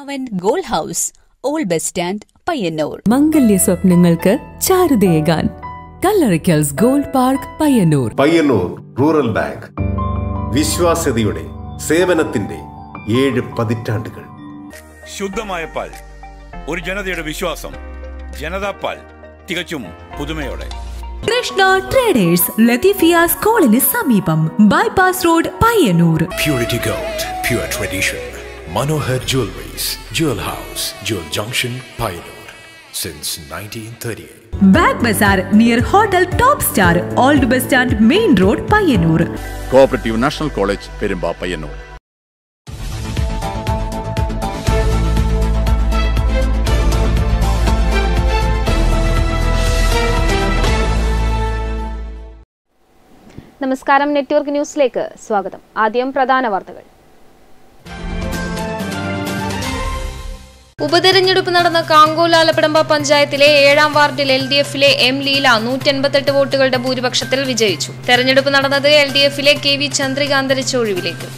പവൻ gold house, old bus stand, Payyanur. മംഗല്യ സ്വപ്നങ്ങൾക്ക് ചാരുതയേകാൻ Kallarikkals gold park, Payyanur. Payyanur rural bank, വിശ്വാസ്യതയുടെ സേവനത്തിന്റെ 7 പതിറ്റാണ്ടുകൾ. ശുദ്ധമായ പാൽ, ഒരു ജനതയുടെ വിശ്വാസം. ജനതാ പാൽ, തികച്ചും പുതുമയോടെ. കൃഷ്ണ ട്രേഡേഴ്സ്, ലത്തീഫിയ സ്കൂളിന് സമീപം, bypass road, Payyanur. Purity Gold, pure tradition. Manohar Jewelries, Jewel House, Jewel Junction, Payyanur, since 1938. Back Bazaar near Hotel Top Star, Old Bus Stand, Main Road, Payyanur. Cooperative National College, Perumba, Payyanur. നമസ്കാരം, network ന്യൂസിലേക്ക് സ്വാഗതം. ആദ്യം പ്രധാന വാർത്തകൾ. ഉപതെരഞ്ഞെടുപ്പ് നടന്ന കാങ്കോലാലപ്പടമ്പ പഞ്ചായത്തിലെ 7ാം വാർഡിൽ LDF-ലെ M. ലീല 188 വോട്ടുകളുടെ ഭൂരിപക്ഷത്തിൽ വിജയിച്ചു. തെരഞ്ഞെടുപ്പ് നടന്നത് LDF-ലെ KV ചന്ദ്രിക അന്തരിച്ച ഒഴിവിലേക്ക്.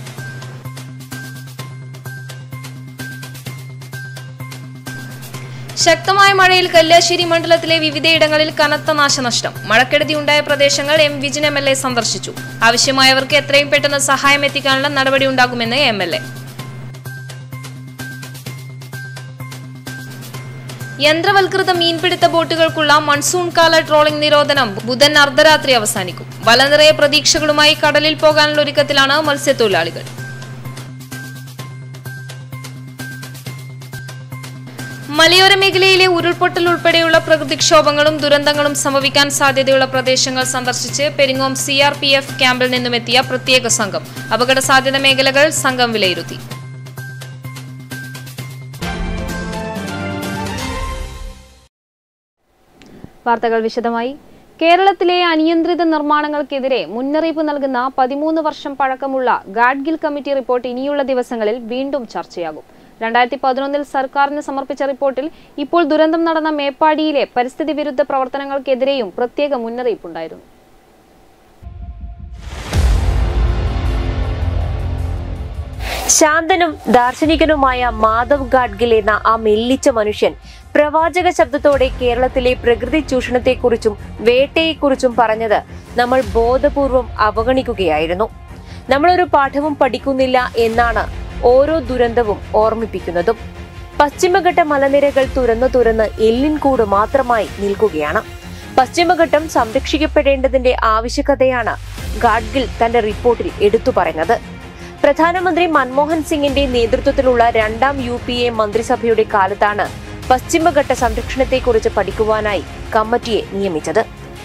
ശക്തമായ മഴയിൽ കല്ലാശ്ശേരി മണ്ഡലത്തിലെ വിവിധയിടങ്ങളിൽ കനത്ത നാശനഷ്ടം. മഴക്കെടുതിയുണ്ടായ പ്രദേശങ്ങൾ വിജിൻ MLA സന്ദർശിച്ചു. ആവശ്യമായവർക്ക് എത്രയും പെട്ടെന്ന് സഹായം എത്തിക്കാനുള്ള നടപടി ഉണ്ടാകുമെന്ന് MLA. യന്ത്രവൽകൃത മീൻപിടുത്ത ബോട്ടുകൾക്കുള്ള മൺസൂൺ കാല ട്രോളിംഗ് നിരോധനം ബുധൻ അർദ്ധരാത്രി അവസാനിക്കും. വല നിറയെ പ്രതീക്ഷകളുമായി കടലിൽ പോകാനുള്ള ഒരുക്കത്തിലാണ് മത്സ്യത്തൊഴിലാളികൾ. മലയോര മേഖലയിലെ ഉരുൾപൊട്ടൽ ഉൾപ്പെടെയുള്ള പ്രകൃതിക്ഷോഭങ്ങളും ദുരന്തങ്ങളും സംഭവിക്കാൻ സാധ്യതയുള്ള പ്രദേശങ്ങൾ സന്ദർശിച്ച് പെരിങ്ങോം CRPF ക്യാമ്പിൽ നിന്നുമെത്തിയ പ്രത്യേക സംഘം അപകട സാധ്യത മേഖലകൾ സംഘം വിലയിരുത്തി. വാർത്തകൾ വിശദമായി. കേരളത്തിലെ അനിയന്ത്രിത നിർമ്മാണങ്ങൾക്കെതിരെ മുന്നറിയിപ്പ് നൽകുന്ന 13 വർഷം പഴക്കമുള്ള ഗാഡ്ഗിൽ കമ്മിറ്റി റിപ്പോർട്ട് ഇനിയുള്ള ദിവസങ്ങളിൽ വീണ്ടും ചർച്ചയാകും. 2011 സർക്കാരിന് സമർപ്പിച്ച റിപ്പോർട്ടിൽ ഇപ്പോൾ ദുരന്തം നടന്ന മേപ്പാടിയിലെ പരിസ്ഥിതി വിരുദ്ധ പ്രവർത്തനങ്ങൾക്കെതിരെയും പ്രത്യേക മുന്നറിയിപ്പുണ്ടായിരുന്നു. ശാന്തനും ദാർശനികനുമായ മാധവ് ഗാഡ്ഗിൽ എന്ന ആ മെല്ലിച്ച മനുഷ്യൻ പ്രവാചക ശബ്ദത്തോടെ കേരളത്തിലെ പ്രകൃതി ചൂഷണത്തെക്കുറിച്ചും വേട്ടയെക്കുറിച്ചും പറഞ്ഞത് നമ്മൾ ബോധപൂർവം അവഗണിക്കുകയായിരുന്നു. നമ്മളൊരു പാഠവും പഠിക്കുന്നില്ല എന്നാണ് ഓരോ ദുരന്തവും ഓർമ്മിപ്പിക്കുന്നതും. പശ്ചിമഘട്ട മലനിരകൾ തുറന്ന് എല്ലിൻകൂട് മാത്രമായി നിൽക്കുകയാണ്. പശ്ചിമഘട്ടം സംരക്ഷിക്കപ്പെടേണ്ടതിന്റെ ആവശ്യകതയാണ് ഗാഡ്ഗിൽ തന്റെ റിപ്പോർട്ടിൽ എടുത്തു പറഞ്ഞത്. പ്രധാനമന്ത്രി മൻമോഹൻ സിംഗിന്റെ നേതൃത്വത്തിലുള്ള 2ാം UPA മന്ത്രിസഭയുടെ കാലത്താണ് പശ്ചിമഘട്ട സംരക്ഷണത്തെക്കുറിച്ച് പഠിക്കുവാനായി കമ്മിറ്റിയെ നിയമിച്ചത്.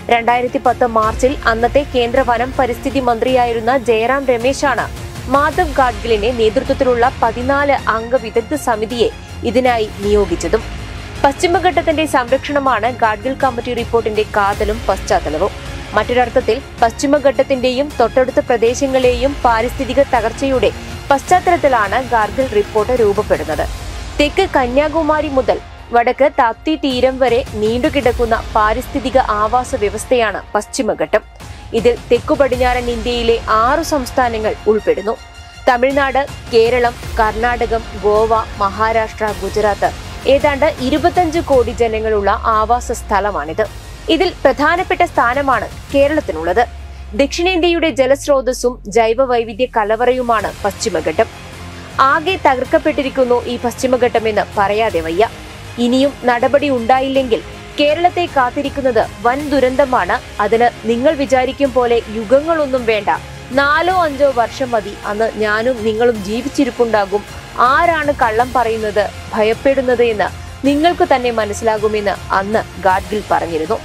2010 മാർച്ചിൽ അന്നത്തെ കേന്ദ്ര വനം പരിസ്ഥിതി മന്ത്രിയായിരുന്ന ജയറാം രമേശാണ് മാധവ് ഗാഡ്ഗിലിന്റെ നേതൃത്വത്തിലുള്ള 14 അംഗ വിദഗ്ധ സമിതിയെ ഇതിനായി നിയോഗിച്ചതും. പശ്ചിമഘട്ടത്തിന്റെ സംരക്ഷണമാണ് ഗാഡ്ഗിൽ കമ്മിറ്റി റിപ്പോർട്ടിന്റെ കാതലും പശ്ചാത്തലവും. മറ്റൊരർത്ഥത്തിൽ പശ്ചിമഘട്ടത്തിന്റെയും തൊട്ടടുത്ത പ്രദേശങ്ങളെയും പാരിസ്ഥിതിക തകർച്ചയുടെ പശ്ചാത്തലത്തിലാണ് ഗാഡ്ഗിൽ റിപ്പോർട്ട് രൂപപ്പെടുന്നത്. തെക്ക് കന്യാകുമാരി മുതൽ വടക്ക് താപ്തി തീരം വരെ നീണ്ടുകിടക്കുന്ന പാരിസ്ഥിതിക ആവാസ വ്യവസ്ഥയാണ് പശ്ചിമഘട്ടം. ഇതിൽ തെക്കു പടിഞ്ഞാറൻ ഇന്ത്യയിലെ 6 സംസ്ഥാനങ്ങൾ ഉൾപ്പെടുന്നു. തമിഴ്നാട്, കേരളം, കർണാടകം, ഗോവ, മഹാരാഷ്ട്ര, ഗുജറാത്ത് ഏതാണ്ട് 25 കോടി ജനങ്ങളുള്ള ആവാസ സ്ഥലമാണിത്. ഇതിൽ പ്രധാനപ്പെട്ട സ്ഥാനമാണ് കേരളത്തിനുള്ളത്. ദക്ഷിണേന്ത്യയുടെ ജലസ്രോതസ്സും ജൈവ വൈവിധ്യ കലവറയുമാണ് പശ്ചിമഘട്ടം. ആകെ തകർക്കപ്പെട്ടിരിക്കുന്നു ഈ പശ്ചിമഘട്ടമെന്ന് പറയാതെ വയ്യ. ഇനിയും നടപടി ഉണ്ടായില്ലെങ്കിൽ കേരളത്തെ കാത്തിരിക്കുന്നത് വൻ ദുരന്തമാണ്. അതിന് നിങ്ങൾ വിചാരിക്കും പോലെ യുഗങ്ങളൊന്നും വേണ്ട, 4-5 വർഷം മതി. അന്ന് ഞാനും നിങ്ങളും ജീവിച്ചിരിപ്പുണ്ടാകും. ആരാണ് കള്ളം പറയുന്നത്, ഭയപ്പെടുന്നത് എന്ന് നിങ്ങൾക്ക് തന്നെ മനസ്സിലാകുമെന്ന് അന്ന് ഗാഡ്ഗിൽ പറഞ്ഞിരുന്നു.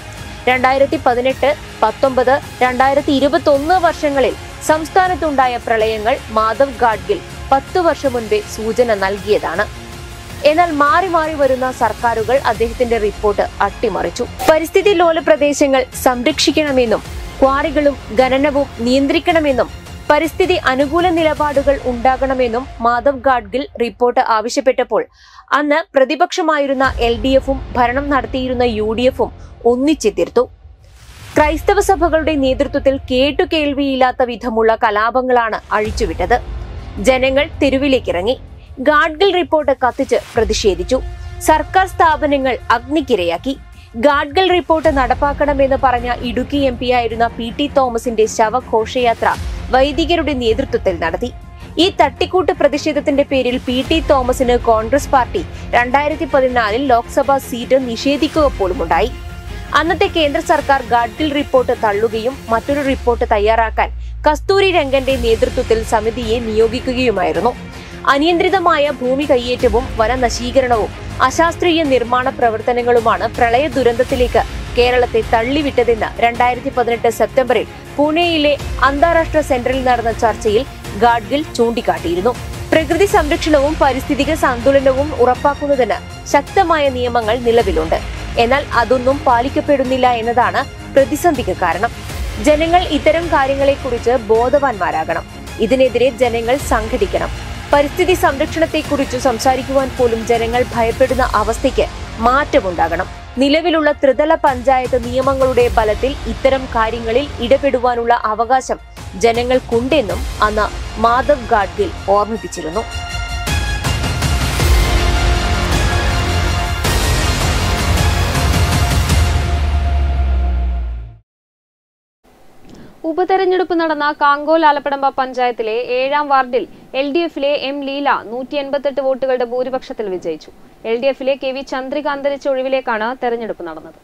2018, 19, 2021 വർഷങ്ങളിൽ സംസ്ഥാനത്തുണ്ടായ പ്രളയങ്ങൾ മാധവ് ഗാഡ്ഗിൽ 10 വർഷം മുൻപേ സൂചന നൽകിയതാണ്. എന്നാൽ മാറി മാറി വരുന്ന സർക്കാരുകൾ അദ്ദേഹത്തിന്റെ റിപ്പോർട്ട് അട്ടിമറിച്ചു. പരിസ്ഥിതി ലോല പ്രദേശങ്ങൾ സംരക്ഷിക്കണമെന്നും ക്വാറികളും ഖനനവും നിയന്ത്രിക്കണമെന്നും പരിസ്ഥിതി അനുകൂല നിലപാടുകൾ ഉണ്ടാകണമെന്നും മാധവ് ഗാഡ്ഗിൽ റിപ്പോർട്ട് ആവശ്യപ്പെട്ടപ്പോൾ അന്ന് പ്രതിപക്ഷമായിരുന്ന LDF-ഉം ഭരണം നടത്തിയിരുന്ന UDF-ഉം ഒന്നിച്ചെതിർത്തു. ക്രൈസ്തവ സഭകളുടെ നേതൃത്വത്തിൽ കേട്ടുകേൾവിയില്ലാത്ത വിധമുള്ള കലാപങ്ങളാണ് അഴിച്ചുവിട്ടത്. ജനങ്ങൾ തെരുവിലേക്കിറങ്ങി. ഗാഡ്ഗിൽ റിപ്പോർട്ട് കത്തിച്ച് പ്രതിഷേധിച്ചു. സർക്കാർ സ്ഥാപനങ്ങൾ അഗ്നിക്കിരയാക്കി. ഗാഡ്ഗിൽ റിപ്പോർട്ട് നടപ്പാക്കണമെന്ന് പറഞ്ഞ ഇടുക്കി MP ആയിരുന്ന PT തോമസിന്റെ ശവഘോഷയാത്ര വൈദികരുടെ നേതൃത്വത്തിൽ നടത്തി. ഈ തട്ടിക്കൂട്ട് പ്രതിഷേധത്തിന്റെ പേരിൽ PT തോമസിന് കോൺഗ്രസ് പാർട്ടി 2014 ലോക്സഭാ സീറ്റ് നിഷേധിക്കുക പോലുമുണ്ടായി. അന്നത്തെ കേന്ദ്ര സർക്കാർ ഗാഡ്ഗിൽ റിപ്പോർട്ട് തള്ളുകയും മറ്റൊരു റിപ്പോർട്ട് തയ്യാറാക്കാൻ കസ്തൂരി രംഗന്റെ നേതൃത്വത്തിൽ സമിതിയെ നിയോഗിക്കുകയുമായിരുന്നു. അനിയന്ത്രിതമായ ഭൂമി കയ്യേറ്റവും വനനശീകരണവും അശാസ്ത്രീയ നിർമ്മാണ പ്രവർത്തനങ്ങളുമാണ് പ്രളയ ദുരന്തത്തിലേക്ക് കേരളത്തെ തള്ളിവിട്ടതെന്ന് 2018 സെപ്റ്റംബറിൽ പൂനെയിലെ അന്താരാഷ്ട്ര സെന്ററിൽ നടന്ന ചർച്ചയിൽ ഗാഡ്ഗിൽ ചൂണ്ടിക്കാട്ടിയിരുന്നു. പ്രകൃതി സംരക്ഷണവും പാരിസ്ഥിതിക സന്തുലനവും ഉറപ്പാക്കുന്നതിന് ശക്തമായ നിയമങ്ങൾ നിലവിലുണ്ട്. എന്നാൽ അതൊന്നും പാലിക്കപ്പെടുന്നില്ല എന്നതാണ് പ്രതിസന്ധിക്ക് കാരണം. ജനങ്ങൾ ഇത്തരം കാര്യങ്ങളെക്കുറിച്ച് ബോധവാന്മാരാകണം. ഇതിനെതിരെ ജനങ്ങൾ സംഘടിക്കണം. പരിസ്ഥിതി സംരക്ഷണത്തെക്കുറിച്ച് സംസാരിക്കുവാൻ പോലും ജനങ്ങൾ ഭയപ്പെടുന്ന അവസ്ഥയ്ക്ക് മാറ്റമുണ്ടാകണം. നിലവിലുള്ള ത്രിതല പഞ്ചായത്ത് നിയമങ്ങളുടെ ബലത്തിൽ ഇത്തരം കാര്യങ്ങളിൽ ഇടപെടുവാനുള്ള അവകാശം ജനങ്ങൾക്കുണ്ടെന്നും അന്ന് മാധവ് ഗാഡ്ഗിൽ ഓർമ്മിപ്പിച്ചിരുന്നു. ഉപതെരഞ്ഞെടുപ്പ് നടന്ന കാങ്കോൽ ആലപ്പടമ്പ പഞ്ചായത്തിലെ 7ാം വാർഡിൽ LDF-ലെ M ലീല 188 വോട്ടുകളുടെ ഭൂരിപക്ഷത്തിൽ വിജയിച്ചു. LDF-ലെ KV ചന്ദ്രിക അന്തരിച്ച ഒഴിവിലേക്കാണ് തെരഞ്ഞെടുപ്പ് നടന്നത്.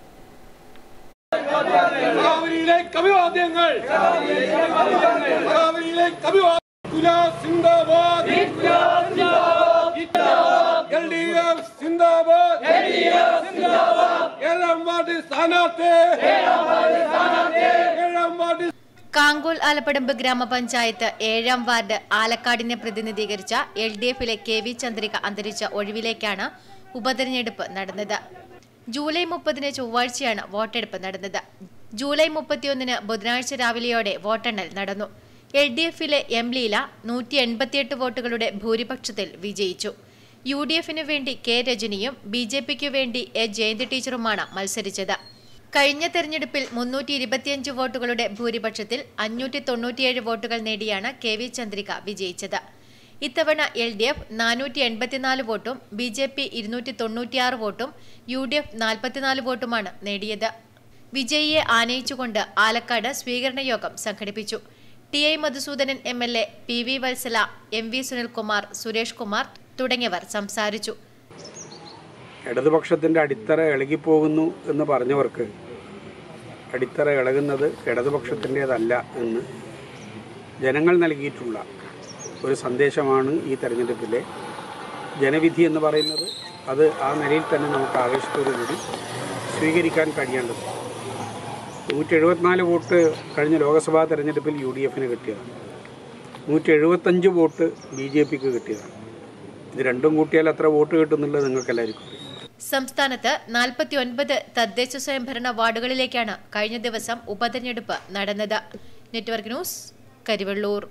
കാങ്കോൽ ആലപ്പടമ്പ് ഗ്രാമപഞ്ചായത്ത് 7ാം വാർഡ് ആലക്കാടിനെ പ്രതിനിധീകരിച്ച LDF-ലെ KV ചന്ദ്രിക അന്തരിച്ച ഒഴിവിലേക്കാണ് ഉപതെരഞ്ഞെടുപ്പ് നടന്നത്. ജൂലൈ 30 ചൊവ്വാഴ്ചയാണ് വോട്ടെടുപ്പ് നടന്നത്. ജൂലൈ 31 ബുധനാഴ്ച രാവിലെയോടെ വോട്ടെണ്ണൽ നടന്നു. LDF-ലെ M ലീല 188 വോട്ടുകളുടെ ഭൂരിപക്ഷത്തിൽ വിജയിച്ചു. UDF-ന് വേണ്ടി K രജനിയും BJP-ക്ക് വേണ്ടി A ജയന്തി ടീച്ചറുമാണ് മത്സരിച്ചത്. കഴിഞ്ഞ തെരഞ്ഞെടുപ്പിൽ 325 വോട്ടുകളുടെ ഭൂരിപക്ഷത്തിൽ 597 വോട്ടുകൾ നേടിയാണ് KV ചന്ദ്രിക വിജയിച്ചത്. ഇത്തവണ LDF 484 വോട്ടും BJP 296 വോട്ടും UDF 44 വോട്ടുമാണ് നേടിയത്. വിജയിയെ ആനയിച്ചുകൊണ്ട് ആലക്കാട് സ്വീകരണ യോഗം സംഘടിപ്പിച്ചു. TI Madhusoodanan MLA, PV Vatsala, MV Sunilkumar, Suresh Kumar തുടങ്ങിയവർ സംസാരിച്ചു. ഇടതുപക്ഷത്തിൻ്റെ അടിത്തറ ഇളകിപ്പോകുന്നു എന്ന് പറഞ്ഞവർക്ക് അടിത്തറ ഇളകുന്നത് ഇടതുപക്ഷത്തിൻ്റേതല്ല എന്ന് ജനങ്ങൾ നൽകിയിട്ടുള്ള ഒരു സന്ദേശമാണ് ഈ തെരഞ്ഞെടുപ്പിലെ ജനവിധി എന്ന് പറയുന്നത്. അത് ആ നിലയിൽ തന്നെ നമുക്ക് ആവേശത്തോടു കൂടി സ്വീകരിക്കാൻ കഴിയേണ്ടത്. 174 വോട്ട് കഴിഞ്ഞ ലോക്സഭാ തെരഞ്ഞെടുപ്പിൽ UDF-ന് കിട്ടിയതാണ്. 175 വോട്ട് BJP-ക്ക് കിട്ടിയതാണ്. ഇത് രണ്ടും കൂട്ടിയാൽ എത്ര വോട്ട് കിട്ടുന്നുള്ളത് നിങ്ങൾക്കെല്ലാവർക്കും അറിയാം. സംസ്ഥാനത്ത് 49 തദ്ദേശ സ്വയംഭരണ വാർഡുകളിലേക്കാണ് കഴിഞ്ഞ ദിവസം ഉപതെരഞ്ഞെടുപ്പ് നടന്നത്. Network news, Karivellur.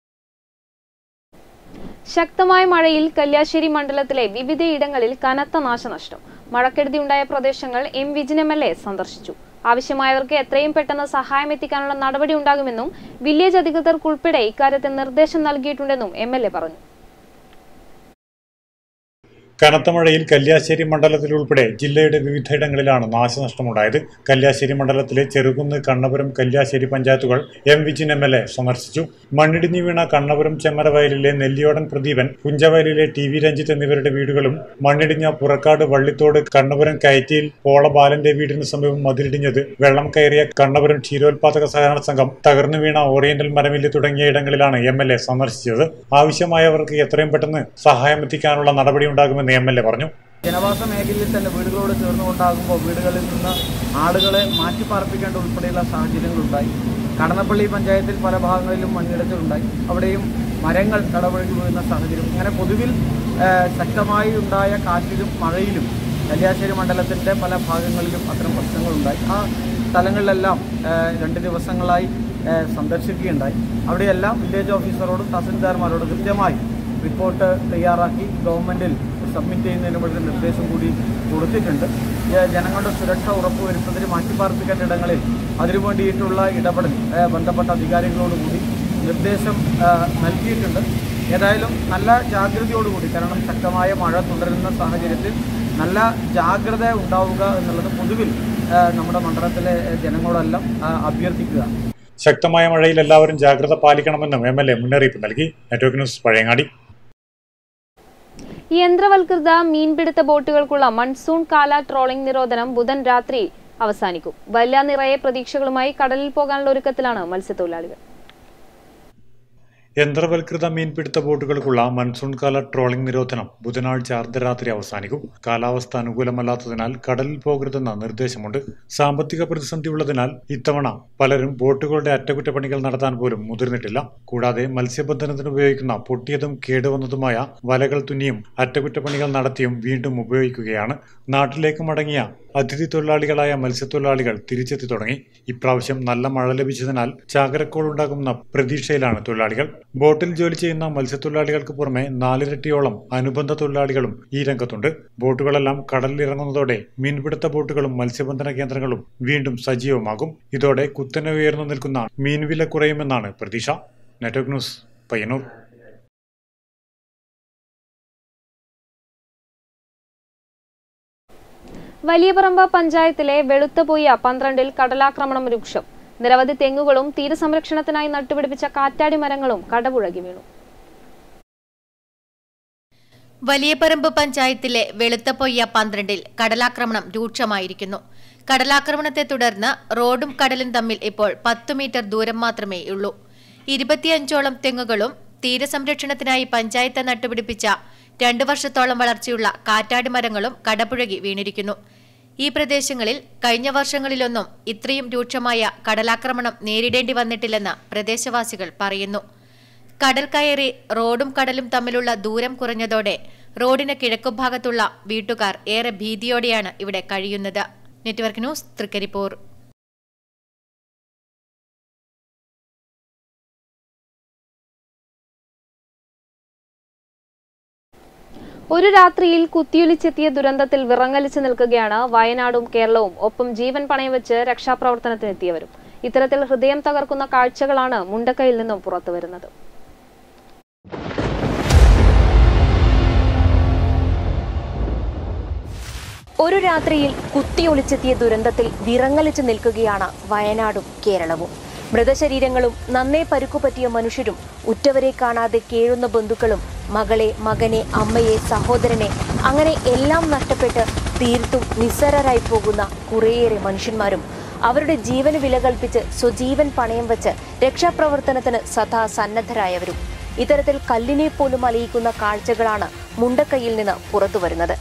ശക്തമായ മഴയിൽ കല്യാശ്ശേരി മണ്ഡലത്തിലെ വിവിധയിടങ്ങളിൽ കനത്ത നാശനഷ്ടം. മഴക്കെടുതിയുണ്ടായ പ്രദേശങ്ങൾ M വിജിൻ MLA സന്ദർശിച്ചു. ആവശ്യമായവർക്ക് എത്രയും പെട്ടെന്ന് സഹായം എത്തിക്കാനുള്ള നടപടി ഉണ്ടാകുമെന്നും വില്ലേജ് അധികൃതർക്കുൾപ്പെടെ ഇക്കാര്യത്തിൽ നിർദ്ദേശം നൽകിയിട്ടുണ്ടെന്നും MLA പറഞ്ഞു. കനത്ത മഴയിൽ കല്യാശ്ശേരി മണ്ഡലത്തിലുൾപ്പെടെ ജില്ലയുടെ വിവിധയിടങ്ങളിലാണ് നാശനഷ്ടമുണ്ടായത്. കല്യാശ്ശേരി മണ്ഡലത്തിലെ ചെറുകുന്ന്, കണ്ണപുരം, കല്യാശ്ശേരി പഞ്ചായത്തുകൾ M വിജിൻ MLA സന്ദർശിച്ചു. മണ്ണിടിഞ്ഞു വീണ കണ്ണപുരം ചെമ്മരവയലിലെ നെല്ലിയോടൻ പ്രദീപൻ, കുഞ്ചവയലിലെ TV രഞ്ജിത്ത് എന്നിവരുടെ വീടുകളും, മണ്ണിടിഞ്ഞ പുറക്കാട്, വള്ളിത്തോട്, കണ്ണപുരം കയറ്റിയിൽ പോളബാലന്റെ വീടിന് സമീപം മതിലിടിഞ്ഞത്, വെള്ളം കയറിയ കണ്ണപുരം ക്ഷീരോത്പാദക സഹകരണ സംഘം, തകർന്നു വീണ ഓറിയന്റൽ മരമില്ല് തുടങ്ങിയ ഇടങ്ങളിലാണ് MLA സന്ദർശിച്ചത്. ആവശ്യമായവർക്ക് എത്രയും പെട്ടെന്ന് സഹായം എത്തിക്കാനുള്ള നടപടി ഉണ്ടാകുമെന്ന് MLA പറഞ്ഞു. ജനവാസ മേഖലയിൽ തന്നെ വീടുകളോട് ചേർന്നുകൊണ്ടാകുമ്പോൾ വീടുകളിൽ നിന്ന് ആളുകളെ മാറ്റിപ്പാർപ്പിക്കേണ്ട ഉൾപ്പെടെയുള്ള സാഹചര്യങ്ങളുണ്ടായി. കടന്നപ്പള്ളി പഞ്ചായത്തിൽ പല ഭാഗങ്ങളിലും മണ്ണിടിച്ചിലുണ്ടായി. അവിടെയും മരങ്ങൾ കടപുഴകി വീഴുന്ന സാഹചര്യം. ഇങ്ങനെ പൊതുവിൽ ശക്തമായി ഉണ്ടായ കാറ്റിലും മഴയിലും കല്യാശ്ശേരി മണ്ഡലത്തിൻ്റെ പല ഭാഗങ്ങളിലും അത്തരം പ്രശ്നങ്ങളുണ്ടായി. ആ സ്ഥലങ്ങളിലെല്ലാം 2 ദിവസങ്ങളായി സന്ദർശിക്കുകയുണ്ടായി. അവിടെയെല്ലാം വില്ലേജ് ഓഫീസറോടും തഹസിൽദാർമാരോടും കൃത്യമായി റിപ്പോർട്ട് തയ്യാറാക്കി ഗവൺമെൻറ്റിൽ സബ്മിറ്റ് ചെയ്യുന്നതിന് വേണ്ടി നിർദ്ദേശം കൂടി കൊടുത്തിട്ടുണ്ട്. ജനങ്ങളുടെ സുരക്ഷ ഉറപ്പുവരുത്തുന്നതിന് മാറ്റിപ്പാർപ്പിക്കേണ്ട ഇടങ്ങളിൽ അതിനു വേണ്ടിയിട്ടുള്ള ഇടപെടൽ ബന്ധപ്പെട്ട അധികാരികളോടുകൂടി നിർദ്ദേശം നൽകിയിട്ടുണ്ട്. ഏതായാലും നല്ല ജാഗ്രതയോടുകൂടി, കാരണം ശക്തമായ മഴ തുടരുന്ന സാഹചര്യത്തിൽ നല്ല ജാഗ്രത ഉണ്ടാവുക എന്നുള്ളത് പൊതുവിൽ നമ്മുടെ മണ്ഡലത്തിലെ ജനങ്ങളോടെല്ലാം അഭ്യർത്ഥിക്കുക. ശക്തമായ മഴയിൽ എല്ലാവരും ജാഗ്രത പാലിക്കണമെന്നും MLA മുന്നറിയിപ്പ് നൽകി. Network news Pazhayangadi. യന്ത്രവൽകൃത മീൻപിടുത്ത ബോട്ടുകൾക്കുള്ള മൺസൂൺ കാല ട്രോളിംഗ് നിരോധനം ബുധൻ രാത്രി അവസാനിക്കും. വലിയ നിറയെ പ്രതീക്ഷകളുമായി കടലിൽ പോകാനുള്ള ഒരുക്കത്തിലാണ് മത്സ്യത്തൊഴിലാളികൾ. യന്ത്രവൽകൃത മീൻപിടുത്ത ബോട്ടുകൾക്കുള്ള മൺസൂൺ കാല ട്രോളിംഗ് നിരോധനം ബുധനാഴ്ച അർദ്ധരാത്രി അവസാനിക്കും. കാലാവസ്ഥ അനുകൂലമല്ലാത്തതിനാൽ കടലിൽ പോകരുതെന്ന നിർദ്ദേശമുണ്ട്. സാമ്പത്തിക പ്രതിസന്ധി ഉള്ളതിനാൽ ഇത്തവണ പലരും ബോട്ടുകളുടെ അറ്റകുറ്റപ്പണികൾ നടത്താൻ പോലും മുതിർന്നിട്ടില്ല. കൂടാതെ മത്സ്യബന്ധനത്തിന് ഉപയോഗിക്കുന്ന പൊട്ടിയതും കേടുവന്നതുമായ വലകൾ തുന്നിയും അറ്റകുറ്റപ്പണികൾ നടത്തിയും വീണ്ടും ഉപയോഗിക്കുകയാണ്. നാട്ടിലേക്ക് മടങ്ങിയ അതിഥി തൊഴിലാളികളായ മത്സ്യത്തൊഴിലാളികൾ തിരിച്ചെത്തി തുടങ്ങി. ഇപ്രാവശ്യം നല്ല മഴ ലഭിച്ചതിനാൽ ചാകരക്കോൾ ഉണ്ടാകുന്ന പ്രതീക്ഷയിലാണ് തൊഴിലാളികൾ. ബോട്ടിൽ ജോലി ചെയ്യുന്ന മത്സ്യത്തൊഴിലാളികൾക്ക് പുറമെ 4 ഇരട്ടിയോളം അനുബന്ധ തൊഴിലാളികളും ഈ രംഗത്തുണ്ട്. ബോട്ടുകളെല്ലാം കടലിലിറങ്ങുന്നതോടെ മീൻപിടുത്ത ബോട്ടുകളും മത്സ്യബന്ധന കേന്ദ്രങ്ങളും വീണ്ടും സജീവമാകും. ഇതോടെ കുത്തനെ ഉയർന്നു നിൽക്കുന്ന മീൻവില കുറയുമെന്നാണ് പ്രതീക്ഷ. Network news Payyanur. വലിയപറമ്പ് പഞ്ചായത്തിലെ വെളുത്തപൊയ്യ 12-ൽ കടലാക്രമണം രൂക്ഷം. നിരവധി തെങ്ങുകളും തീരസംരക്ഷണത്തിനായി നട്ടുപിടിപ്പിച്ച കാറ്റാടി മരങ്ങളും കടപുഴകി വീണു. വലിയപറമ്പ് പഞ്ചായത്തിലെ വെളുത്തപൊയ്യ 12-ൽ കടലാക്രമണം രൂക്ഷമായിരിക്കുന്നു. കടലാക്രമണത്തെ തുടർന്ന് റോഡും കടലും തമ്മിൽ ഇപ്പോൾ 10 മീറ്റർ ദൂരം മാത്രമേ ഉള്ളൂ. 25ഓളം തെങ്ങുകളും തീരസംരക്ഷണത്തിനായി പഞ്ചായത്ത് നട്ടുപിടിപ്പിച്ച 2 വർഷത്തോളം വളർച്ചയുള്ള കാറ്റാടി മരങ്ങളും കടപുഴകി വീണിരിക്കുന്നു. ഈ പ്രദേശങ്ങളിൽ കഴിഞ്ഞ വർഷങ്ങളിലൊന്നും ഇത്രയും രൂക്ഷമായ കടലാക്രമണം നേരിടേണ്ടി വന്നിട്ടില്ലെന്ന് പ്രദേശവാസികൾ പറയുന്നു. കടൽ കയറി റോഡും കടലും തമ്മിലുള്ള ദൂരം കുറഞ്ഞതോടെ റോഡിന് കിഴക്കുഭാഗത്തുള്ള വീട്ടുകാർ ഏറെ ഭീതിയോടെയാണ് ഇവിടെ കഴിയുന്നത്. Network news Trikaripur. ഒരു രാത്രിയിൽ കുത്തിയൊലിച്ചെത്തിയ ദുരന്തത്തിൽ വിറങ്ങലിച്ചു നിൽക്കുകയാണ് വയനാടും കേരളവും. ഒപ്പം ജീവൻ പണയം വെച്ച് രക്ഷാപ്രവർത്തനത്തിനെത്തിയവരും. ഇത്തരത്തിൽ ഹൃദയം തകർക്കുന്ന കാഴ്ചകളാണ് മുണ്ടക്കയിൽ നിന്നും പുറത്തുവരുന്നത്. ഒരു രാത്രിയിൽ കുത്തിയൊലിച്ചെത്തിയ ദുരന്തത്തിൽ വിറങ്ങലിച്ചു നിൽക്കുകയാണ് വയനാടും കേരളവും. മൃതശരീരങ്ങളും നന്നേ പരുക്കുപറ്റിയ മനുഷ്യരും ഉറ്റവരെ കാണാതെ കേഴുന്ന ബന്ധുക്കളും മകളെ, മകനെ, അമ്മയെ, സഹോദരനെ അങ്ങനെ എല്ലാം നഷ്ടപ്പെട്ട് തീർത്തും നിസ്സരരായി പോകുന്ന കുറേയേറെ മനുഷ്യന്മാരും അവരുടെ ജീവന് വില കൽപ്പിച്ച് സ്വജീവൻ പണയം വെച്ച് രക്ഷാപ്രവർത്തനത്തിന് സദാ സന്നദ്ധരായവരും. ഇത്തരത്തിൽ കല്ലിനെ പോലും അലിയിക്കുന്ന കാഴ്ചകളാണ് മുണ്ടക്കയിൽ നിന്ന് പുറത്തുവരുന്നത്.